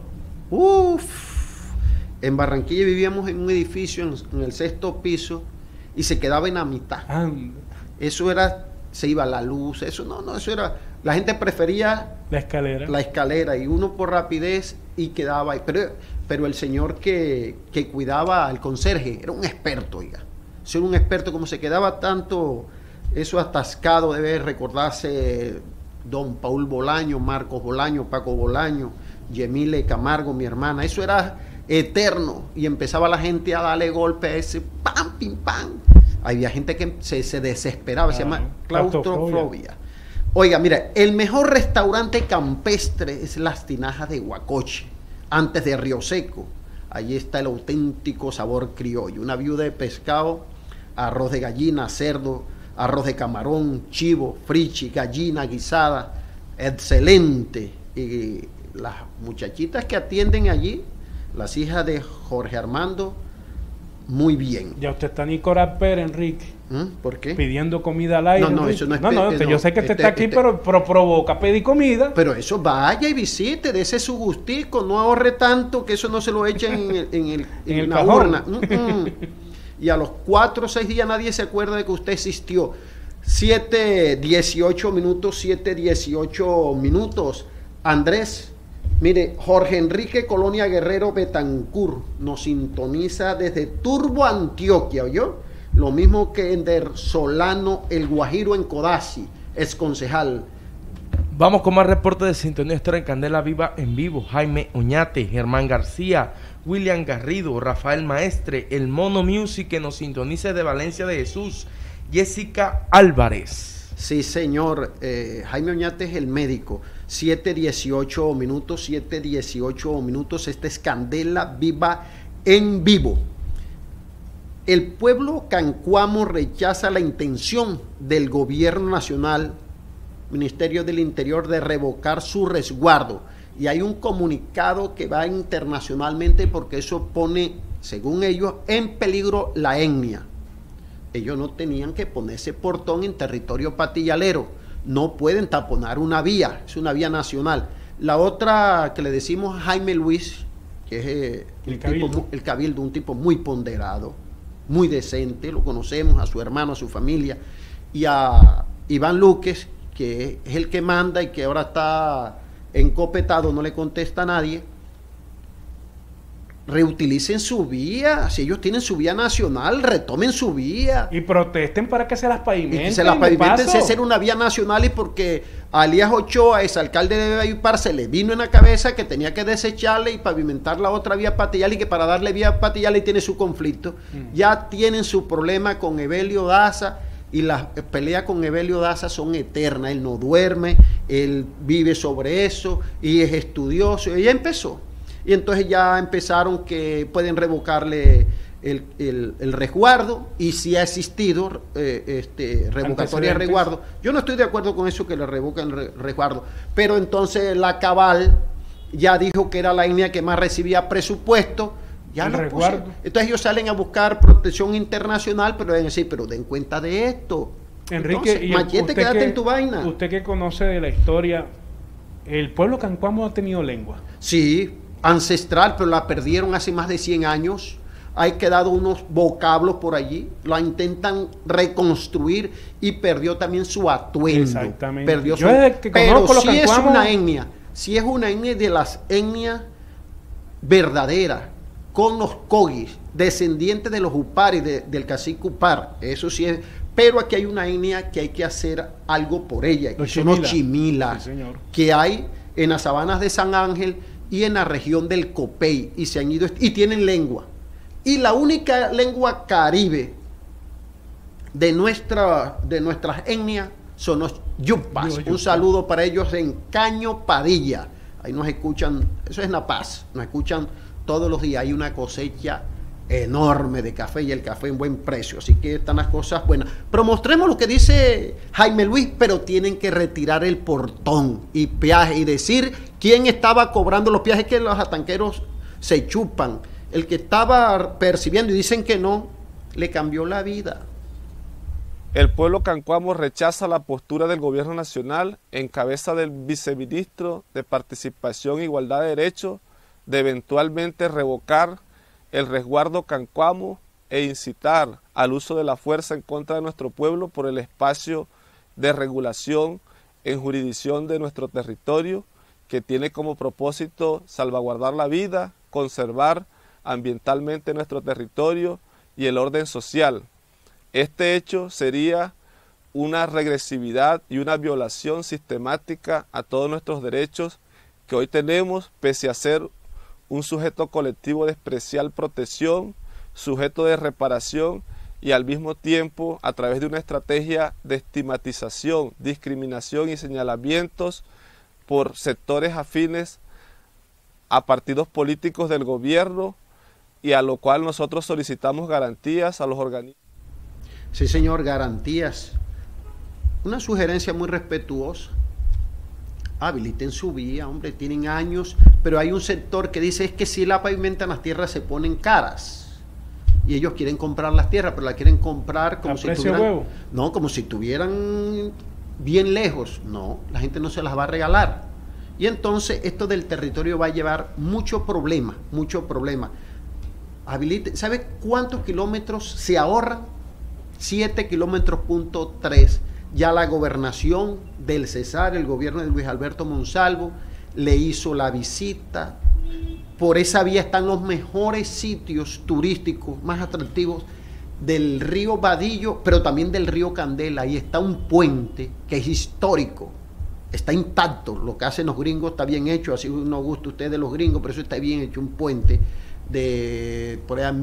En Barranquilla vivíamos en un edificio en el 6º piso y se quedaba en la mitad. Eso era, se iba la luz, eso era, la gente prefería la escalera y uno por rapidez y quedaba ahí. Pero el señor que cuidaba al conserje era un experto, oiga. Ser un experto, como se quedaba tanto eso atascado, debe recordarse don Paul Bolaño, Marcos Bolaño, Paco Bolaño, Yemile Camargo, mi hermana, eso era eterno y empezaba la gente a darle golpe a ese pam, pim, pam. Había gente que se desesperaba, se llama claustrofobia. Oiga, mira, el mejor restaurante campestre es Las Tinajas de Huacoche, antes de Río Seco. Allí está el auténtico sabor criollo, una viuda de pescado, arroz de gallina, cerdo, arroz de camarón, chivo, frichi, gallina guisada, excelente. Y las muchachitas que atienden allí, las hijas de Jorge Armando, muy bien. Ya usted está Nicolás Pérez, Enrique. ¿Por qué? Pidiendo comida al aire. No, eso no es. Yo sé que usted está aquí, pero provoca pedir comida. Pero eso vaya y visite, dese su gustico, no ahorre tanto que eso no se lo echen en la urna. Y a los 4 o 6 días nadie se acuerda de que usted existió. 7:18 minutos. Andrés, mire, Jorge Enrique Colonia Guerrero Betancur nos sintoniza desde Turbo, Antioquia, ¿oyó? Lo mismo que Ender Solano, el Guajiro en Codazzi, ex concejal. Vamos con más reportes de sintonía. Estar en Candela Viva en vivo. Jaime Oñate, Germán García, William Garrido, Rafael Maestre, el Mono Music que nos sintoniza de Valencia de Jesús, Jessica Álvarez. Sí, señor. Jaime Oñate es el médico. 7:18 minutos, 7:18 minutos. Esta es Candela Viva en vivo. El pueblo cancuamo rechaza la intención del gobierno nacional, Ministerio del Interior, de revocar su resguardo. Y hay un comunicado que va internacionalmente porque eso pone, según ellos, en peligro la etnia. Ellos no tenían que ponerse portón en territorio patillalero. No pueden taponar una vía, es una vía nacional. La otra que le decimos a Jaime Luis, que es el Cabildo, un tipo muy ponderado, muy decente, lo conocemos, a su hermano, a su familia, y a Iván Luques, que es el que manda y que ahora está encopetado, no le contesta a nadie. Reutilicen su vía, si ellos tienen su vía nacional, retomen su vía. Y protesten para que se las pavimenten. Y se las pavimenten, se hacer una vía nacional, y porque a Elías Ochoa, exalcalde de Valledupar, se le vino en la cabeza que tenía que desecharle y pavimentar la otra vía patillal, y que para darle vía patillal y tiene su conflicto. Ya tienen su problema con Evelio Daza, y las peleas con Evelio Daza son eternas. Él no duerme, él vive sobre eso y es estudioso, y ya empezó. Y entonces ya empezaron que pueden revocarle el resguardo, y si ha existido revocatoria de resguardo. Yo no estoy de acuerdo con eso, que le revocan el resguardo, pero entonces la Cabal ya dijo que era la etnia que más recibía presupuesto. Ya no resguardo. Entonces ellos salen a buscar protección internacional, pero deben decir, pero den cuenta de esto. Enrique, entonces, Machete, quédate en tu vaina. Usted que conoce de la historia, el pueblo cancuamo ha tenido lengua. Sí, ancestral, pero la perdieron hace más de 100 años. Hay quedado unos vocablos por allí, la intentan reconstruir, y perdió también su atuendo. Exactamente. Perdió Yo desde que pero los sí es cancuamos... una etnia, sí es una etnia de las etnias verdaderas, con los cogis, descendientes de los Upari, del cacique Upar, eso sí es. Pero aquí hay una etnia que hay que hacer algo por ella, y son los chimilas, sí, que hay en las sabanas de San Ángel y en la región del Copey, y se han ido y tienen lengua. Y la única lengua caribe de nuestras etnias son los yupas. Un saludo para ellos en Caño Padilla. Ahí nos escuchan, eso es en La Paz, nos escuchan todos los días. Hay una cosecha enorme de café, y el café en buen precio, así que están las cosas buenas. Pero mostremos lo que dice Jaime Luis, pero tienen que retirar el portón y peaje, y decir quién estaba cobrando los peajes, que los atanqueros se chupan. El que estaba percibiendo y dicen que no, le cambió la vida. El pueblo cancuamo rechaza la postura del gobierno nacional, en cabeza del viceministro de Participación e Igualdad de Derechos, de eventualmente revocar el resguardo cancuamo e incitar al uso de la fuerza en contra de nuestro pueblo por el espacio de regulación en jurisdicción de nuestro territorio, que tiene como propósito salvaguardar la vida, conservar ambientalmente nuestro territorio y el orden social. Este hecho sería una regresividad y una violación sistemática a todos nuestros derechos que hoy tenemos, pese a ser un sujeto colectivo de especial protección, sujeto de reparación, y al mismo tiempo, a través de una estrategia de estigmatización, discriminación y señalamientos por sectores afines a partidos políticos del gobierno, y a lo cual nosotros solicitamos garantías a los organismos. Sí, señor, garantías. Una sugerencia muy respetuosa. Habiliten su vía, hombre, tienen años, pero hay un sector que dice es que si la pavimentan, las tierras se ponen caras. Y ellos quieren comprar las tierras, pero la quieren comprar como si tuvieran, no, como si tuvieran bien lejos. No, la gente no se las va a regalar. Y entonces esto del territorio va a llevar mucho problema, mucho problema. Habilite, ¿sabe cuántos kilómetros se ahorran? 7 kilómetros punto 3. Ya la gobernación del Cesar, el gobierno de Luis Alberto Monsalvo, le hizo la visita. Por esa vía están los mejores sitios turísticos más atractivos del río Vadillo, pero también del río Candela. Ahí está un puente que es histórico, está intacto. Lo que hacen los gringos está bien hecho, así no gusta a usted de los gringos, pero eso está bien hecho, un puente de por allá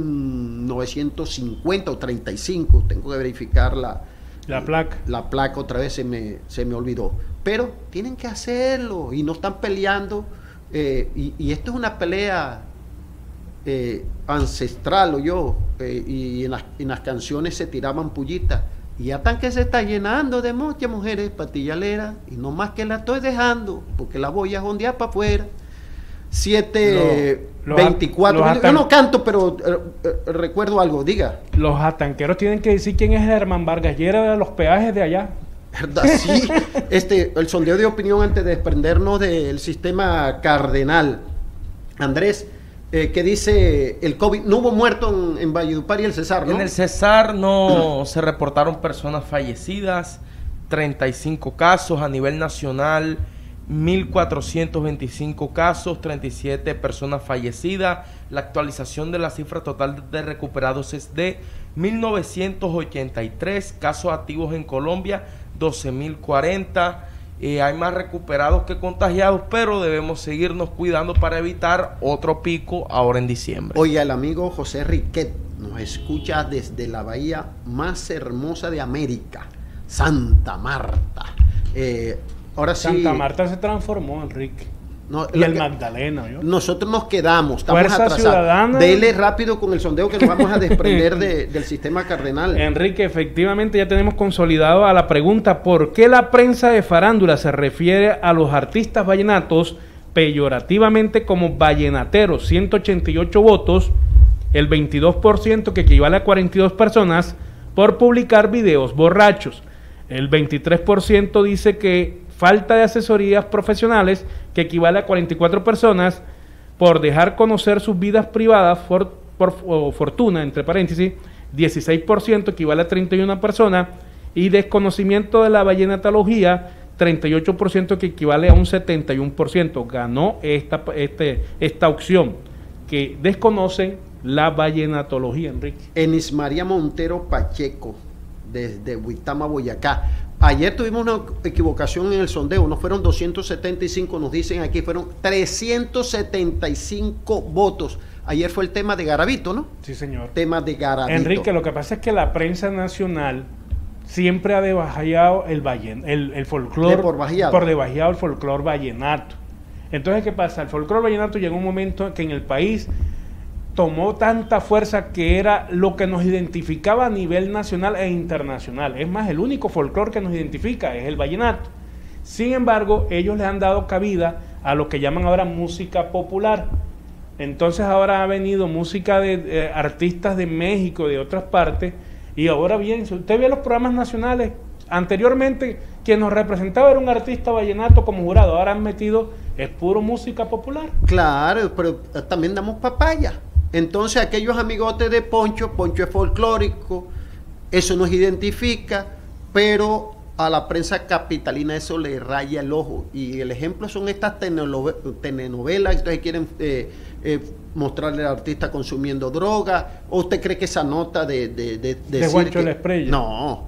1950 o 35, tengo que verificar la placa. La placa otra vez se me olvidó. Pero tienen que hacerlo y no están peleando. Y esto es una pelea ancestral, y en las canciones se tiraban pullitas. Y ya tan que se está llenando de muchas mujeres patillaleras, y no más que la estoy dejando, porque la voy a jondear para afuera. 7:24. Yo no canto, pero recuerdo algo, diga. Los atanqueros tienen que decir quién es Germán Vargas Llera de los peajes de allá. ¿Verdad? Sí. El sondeo de opinión antes de desprendernos del sistema cardenal. Andrés, ¿qué dice el COVID? No hubo muerto en Valledupar y el Cesar, ¿no? En el Cesar no se reportaron personas fallecidas, 35 casos a nivel nacional, 1.425 casos, 37 personas fallecidas. La actualización de la cifra total de recuperados es de 1.983 casos activos en Colombia, 12.040. Hay más recuperados que contagiados, pero debemos seguirnos cuidando para evitar otro pico ahora en diciembre. Oye, el amigo José Riquet nos escucha desde la bahía más hermosa de América, Santa Marta. Ahora sí. Santa Marta se transformó, Enrique. No, y el Magdalena. Nosotros nos quedamos, estamos Fuerza atrasados. Ciudadana. Dele rápido con el sondeo que nos vamos a desprender del sistema cardenal. Enrique, efectivamente ya tenemos consolidado a la pregunta: ¿por qué la prensa de farándula se refiere a los artistas vallenatos peyorativamente como vallenateros? 188 votos, el 22%, que equivale a 42 personas, por publicar videos borrachos. El 23% dice que falta de asesorías profesionales, que equivale a 44 personas, por dejar conocer sus vidas privadas por fortuna, entre paréntesis, 16%, equivale a 31 personas, y desconocimiento de la vallenatología, 38%, que equivale a un 71%. Ganó esta opción, que desconocen la vallenatología, Enrique. Enis María Montero Pacheco, desde Huitama, Boyacá. Ayer tuvimos una equivocación en el sondeo, no fueron 275, nos dicen aquí, fueron 375 votos. Ayer fue el tema de Garavito, ¿no? Sí, señor. Tema de Garavito. Enrique, lo que pasa es que la prensa nacional siempre ha debajeado el folclore, por debajeado el folclore vallenato. Entonces, ¿qué pasa? El folclore vallenato llegó un momento que en el país tomó tanta fuerza que era lo que nos identificaba a nivel nacional e internacional. Es más, el único folclore que nos identifica es el vallenato. Sin embargo, ellos le han dado cabida a lo que llaman ahora música popular. Entonces ahora ha venido música de artistas de México, de otras partes, y ahora bien, si usted ve los programas nacionales, anteriormente quien nos representaba era un artista vallenato como jurado, ahora han metido, es puro música popular. Claro, pero también damos papaya. Entonces aquellos amigotes de Poncho es folclórico, eso nos identifica, pero a la prensa capitalina eso le raya el ojo. Y el ejemplo son estas telenovelas, entonces quieren mostrarle al artista consumiendo droga. ¿O usted cree que esa nota de Juancho el Esprella? No.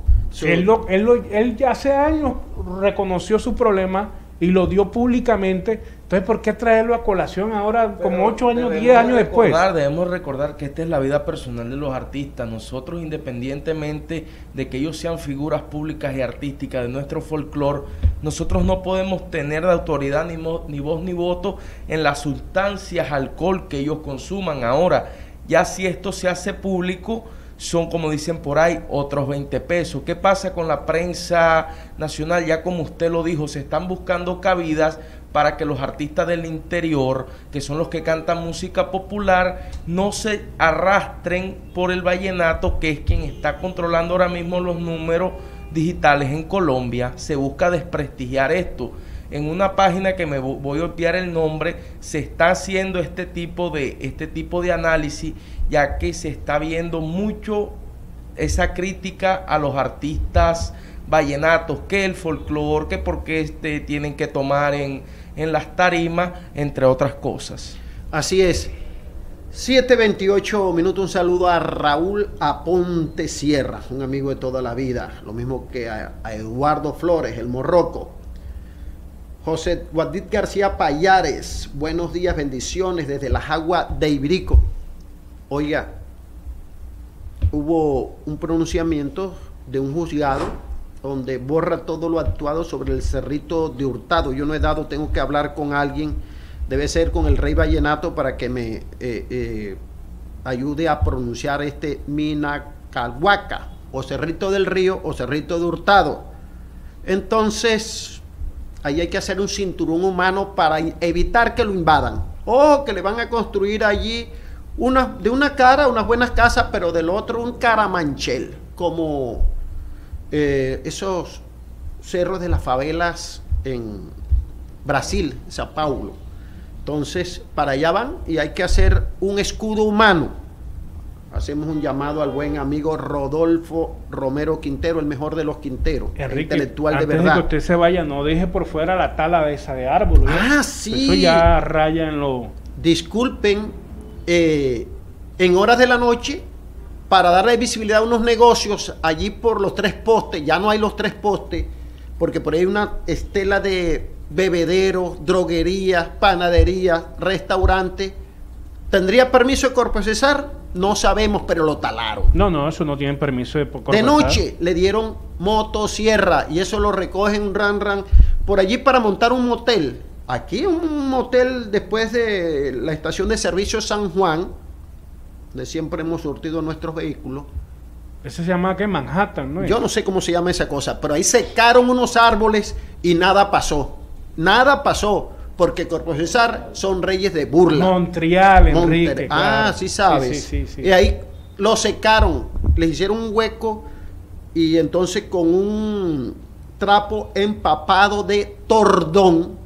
Él ya hace años reconoció su problema y lo dio públicamente. Entonces, ¿por qué traerlo a colación ahora, como 8 años, 10 años después? Debemos recordar que esta es la vida personal de los artistas. Nosotros, independientemente de que ellos sean figuras públicas y artísticas de nuestro folclore, nosotros no podemos tener de autoridad ni voz ni voto en las sustancias, alcohol que ellos consuman. Ahora, ya si esto se hace público, son, como dicen por ahí, otros 20 pesos. ¿Qué pasa con la prensa nacional? Ya como usted lo dijo, se están buscando cabidas para que los artistas del interior, que son los que cantan música popular, no se arrastren por el vallenato, que es quien está controlando ahora mismo los números digitales en Colombia. Se busca desprestigiar esto. En una página que me voy a olvidar el nombre, se está haciendo este tipo de análisis, ya que se está viendo mucho esa crítica a los artistas vallenatos, que el folclore, que por qué tienen que tomar en las tarimas, entre otras cosas. Así es. 7:28 minutos. Un saludo a Raúl Aponte Sierra, un amigo de toda la vida, lo mismo que a Eduardo Flores, el Morroco. José Guadit García Payares, buenos días, bendiciones desde las aguas de Ibrico. Oiga, hubo un pronunciamiento de un juzgado donde borra todo lo actuado sobre el Cerrito de Hurtado. Yo no he dado, tengo que hablar con alguien, debe ser con el Rey Vallenato para que me ayude a pronunciar este Minacalhuaca, o Cerrito del Río, o Cerrito de Hurtado. Entonces, ahí hay que hacer un cinturón humano para evitar que lo invadan. O que le van a construir allí de una cara unas buenas casas, pero del otro un caramanchel, como esos cerros de las favelas en Brasil, Sao Paulo. Entonces, para allá van y hay que hacer un escudo humano. Hacemos un llamado al buen amigo Rodolfo Romero Quintero, el mejor de los Quinteros, Enrique, intelectual de antes verdad. de que usted se vaya, no deje por fuera la tala de esa de árbol. Ah, sí. Eso ya raya en lo... Disculpen, en horas de la noche, para darle visibilidad a unos negocios allí por los 3 postes, ya no hay los 3 postes, porque por ahí hay una estela de bebederos, droguerías, panaderías, restaurantes. ¿Tendría permiso de Corpocesar? No sabemos, pero lo talaron. No, eso no tienen permiso de Corpocesar. De noche le dieron motosierra y eso lo recogen un ran por allí para montar un motel. Aquí un motel después de la estación de servicio San Juan, donde siempre hemos surtido nuestros vehículos. Ese se llama ¿qué? Manhattan, ¿no? Yo no sé cómo se llama esa cosa, pero ahí secaron unos árboles y nada pasó. Nada pasó, porque Corpocesar son reyes de burla. Montreal, Enrique. Ah, claro. sí sabes. Sí. Y ahí lo secaron, les hicieron un hueco y entonces con un trapo empapado de tordón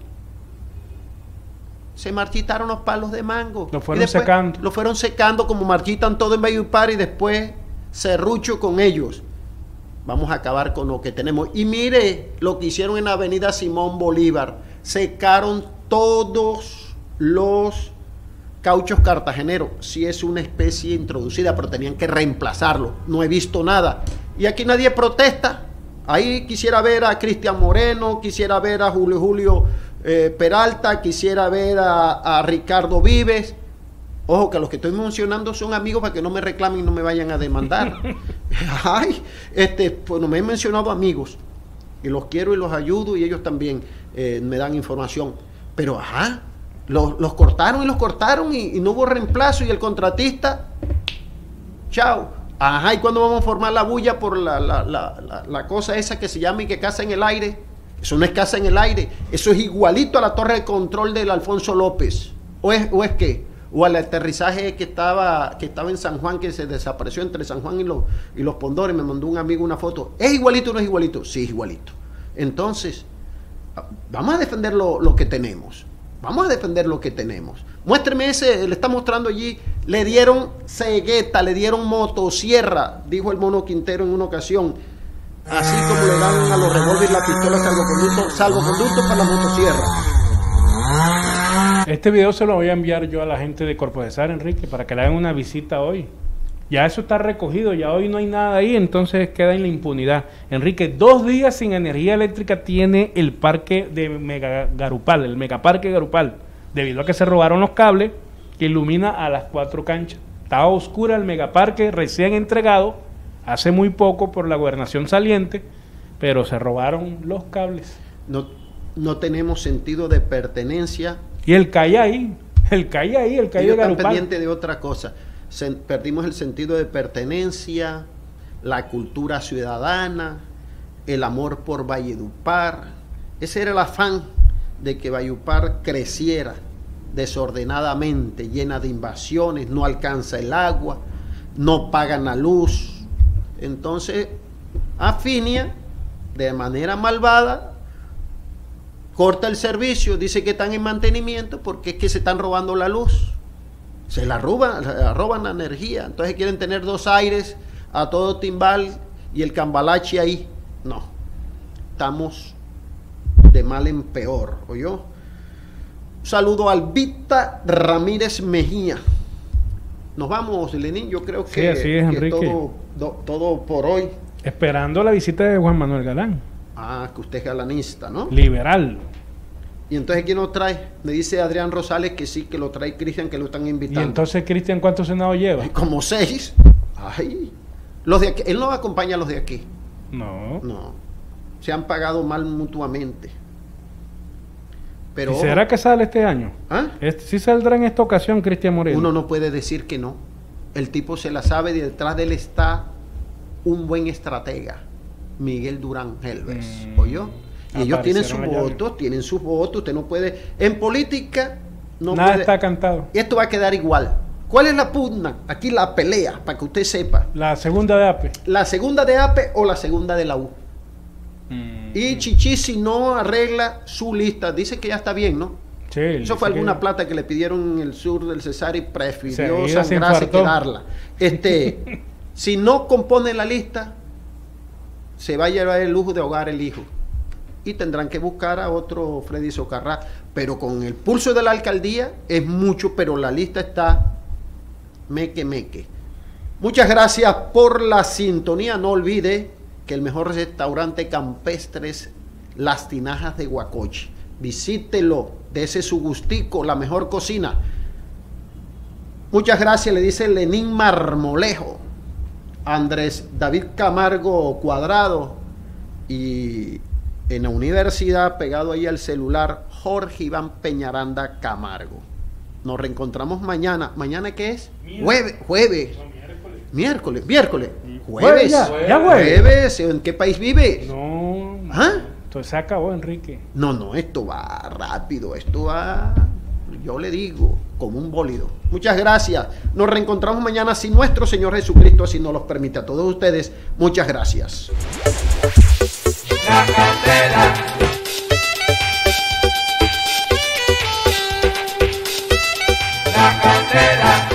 se marchitaron los palos de mango. Lo fueron secando. Lo fueron secando como marchitan todo en Valledupar y después serrucho con ellos. Vamos a acabar con lo que tenemos. Y mire lo que hicieron en la avenida Simón Bolívar. Secaron todos los cauchos cartageneros. Sí es una especie introducida, pero tenían que reemplazarlo. No he visto nada. Y aquí nadie protesta. Ahí quisiera ver a Cristian Moreno, quisiera ver a Julio Peralta, quisiera ver a Ricardo Vives. Ojo, que los que estoy mencionando son amigos para que no me reclamen y no me vayan a demandar. Ay, pues no me he mencionado amigos. Y los quiero y los ayudo y ellos también me dan información. Pero los cortaron y no hubo reemplazo y el contratista, chao. Ajá, ¿y cuándo vamos a formar la bulla por la cosa esa que se llama y que caza en el aire? Eso no es caza en el aire, eso es igualito a la torre de control del Alfonso López. ¿O es qué? O al aterrizaje que estaba en San Juan, que se desapareció entre San Juan y los Pondores. Me mandó un amigo una foto. ¿Es igualito o no es igualito? Sí, es igualito. Entonces, vamos a defender lo que tenemos. Vamos a defender lo que tenemos. Muéstreme ese, le está mostrando allí. Le dieron cegueta, le dieron motosierra, dijo el Mono Quintero en una ocasión. Así como le dan a los revólveres la pistola salvoconducto para la motosierra. Este video se lo voy a enviar yo a la gente de Corpocesar, Enrique, para que le hagan una visita hoy. Ya eso está recogido, ya hoy no hay nada ahí, entonces queda en la impunidad. Enrique, 2 días sin energía eléctrica tiene el parque de Garupal, el megaparque Garupal, debido a que se robaron los cables que ilumina a las 4 canchas. Estaba oscura el megaparque recién entregado, hace muy poco por la gobernación saliente, pero se robaron los cables. No tenemos sentido de pertenencia. Y el calle ahí de Garupal. Está pendiente de otra cosa. Perdimos el sentido de pertenencia, la cultura ciudadana, el amor por Valledupar. Ese era el afán de que Valledupar creciera desordenadamente, llena de invasiones, no alcanza el agua, no pagan la luz. Entonces, Afinia, de manera malvada, corta el servicio, dice que están en mantenimiento porque es que se están robando la luz. Se la roban la energía. Entonces quieren tener 2 aires a todo timbal y el cambalache ahí. No. Estamos de mal en peor, ¿oyó? Un saludo a Albita Ramírez Mejía. Nos vamos, Lenín. Yo creo que, sí, así es, Enrique. Todo por hoy. Esperando la visita de Juan Manuel Galán. Ah, que usted es galanista, ¿no? Liberal. Y entonces, ¿quién lo trae? Me dice Adrián Rosales que sí, que lo trae Cristian, que lo están invitando. ¿Y entonces Cristian cuántos senados lleva? Como 6. Ay, los de aquí, él no acompaña a los de aquí. No. No. Se han pagado mal mutuamente. Pero, ¿Y será que sale este año? ¿Ah? ¿Sí saldrá en esta ocasión Cristian Moreno? Uno no puede decir que no. El tipo se la sabe y detrás de él está un buen estratega, Miguel Durán Helves. ¿Oyó? Y ellos tienen sus votos, usted no puede... En política no nada puede... está cantado. Esto va a quedar igual. ¿Cuál es la pugna? Aquí la pelea, para que usted sepa. La segunda de APE. La segunda de APE o la segunda de la U. Y Chichi, si no arregla su lista, dice que ya está bien, ¿no? Sí. Eso fue alguna plata que le pidieron en el sur del Cesar y prefirió Seguida sangrarse que darla. Si no compone la lista, se va a llevar el lujo de ahogar el hijo. Y tendrán que buscar a otro Freddy Socarrá. Pero con el pulso de la alcaldía es mucho, pero la lista está meque. Muchas gracias por la sintonía. No olvide que el mejor restaurante campestre es Las Tinajas de Guacoche. Visítelo, dese su gustico, la mejor cocina. Muchas gracias, le dice Lenín Marmolejo, Andrés David Camargo Cuadrado y en la universidad, pegado ahí al celular, Jorge Iván Peñaranda Camargo. Nos reencontramos mañana. ¿Mañana qué es? Jueves. Miércoles. Jueves. Ya jueves. ¿En qué país vive? No. ¿Ah? Entonces se acabó, Enrique. No, esto va rápido, esto va, yo le digo, como un bólido. Muchas gracias. Nos reencontramos mañana si nuestro Señor Jesucristo así nos los permite a todos ustedes. Muchas gracias. La candela. La candela.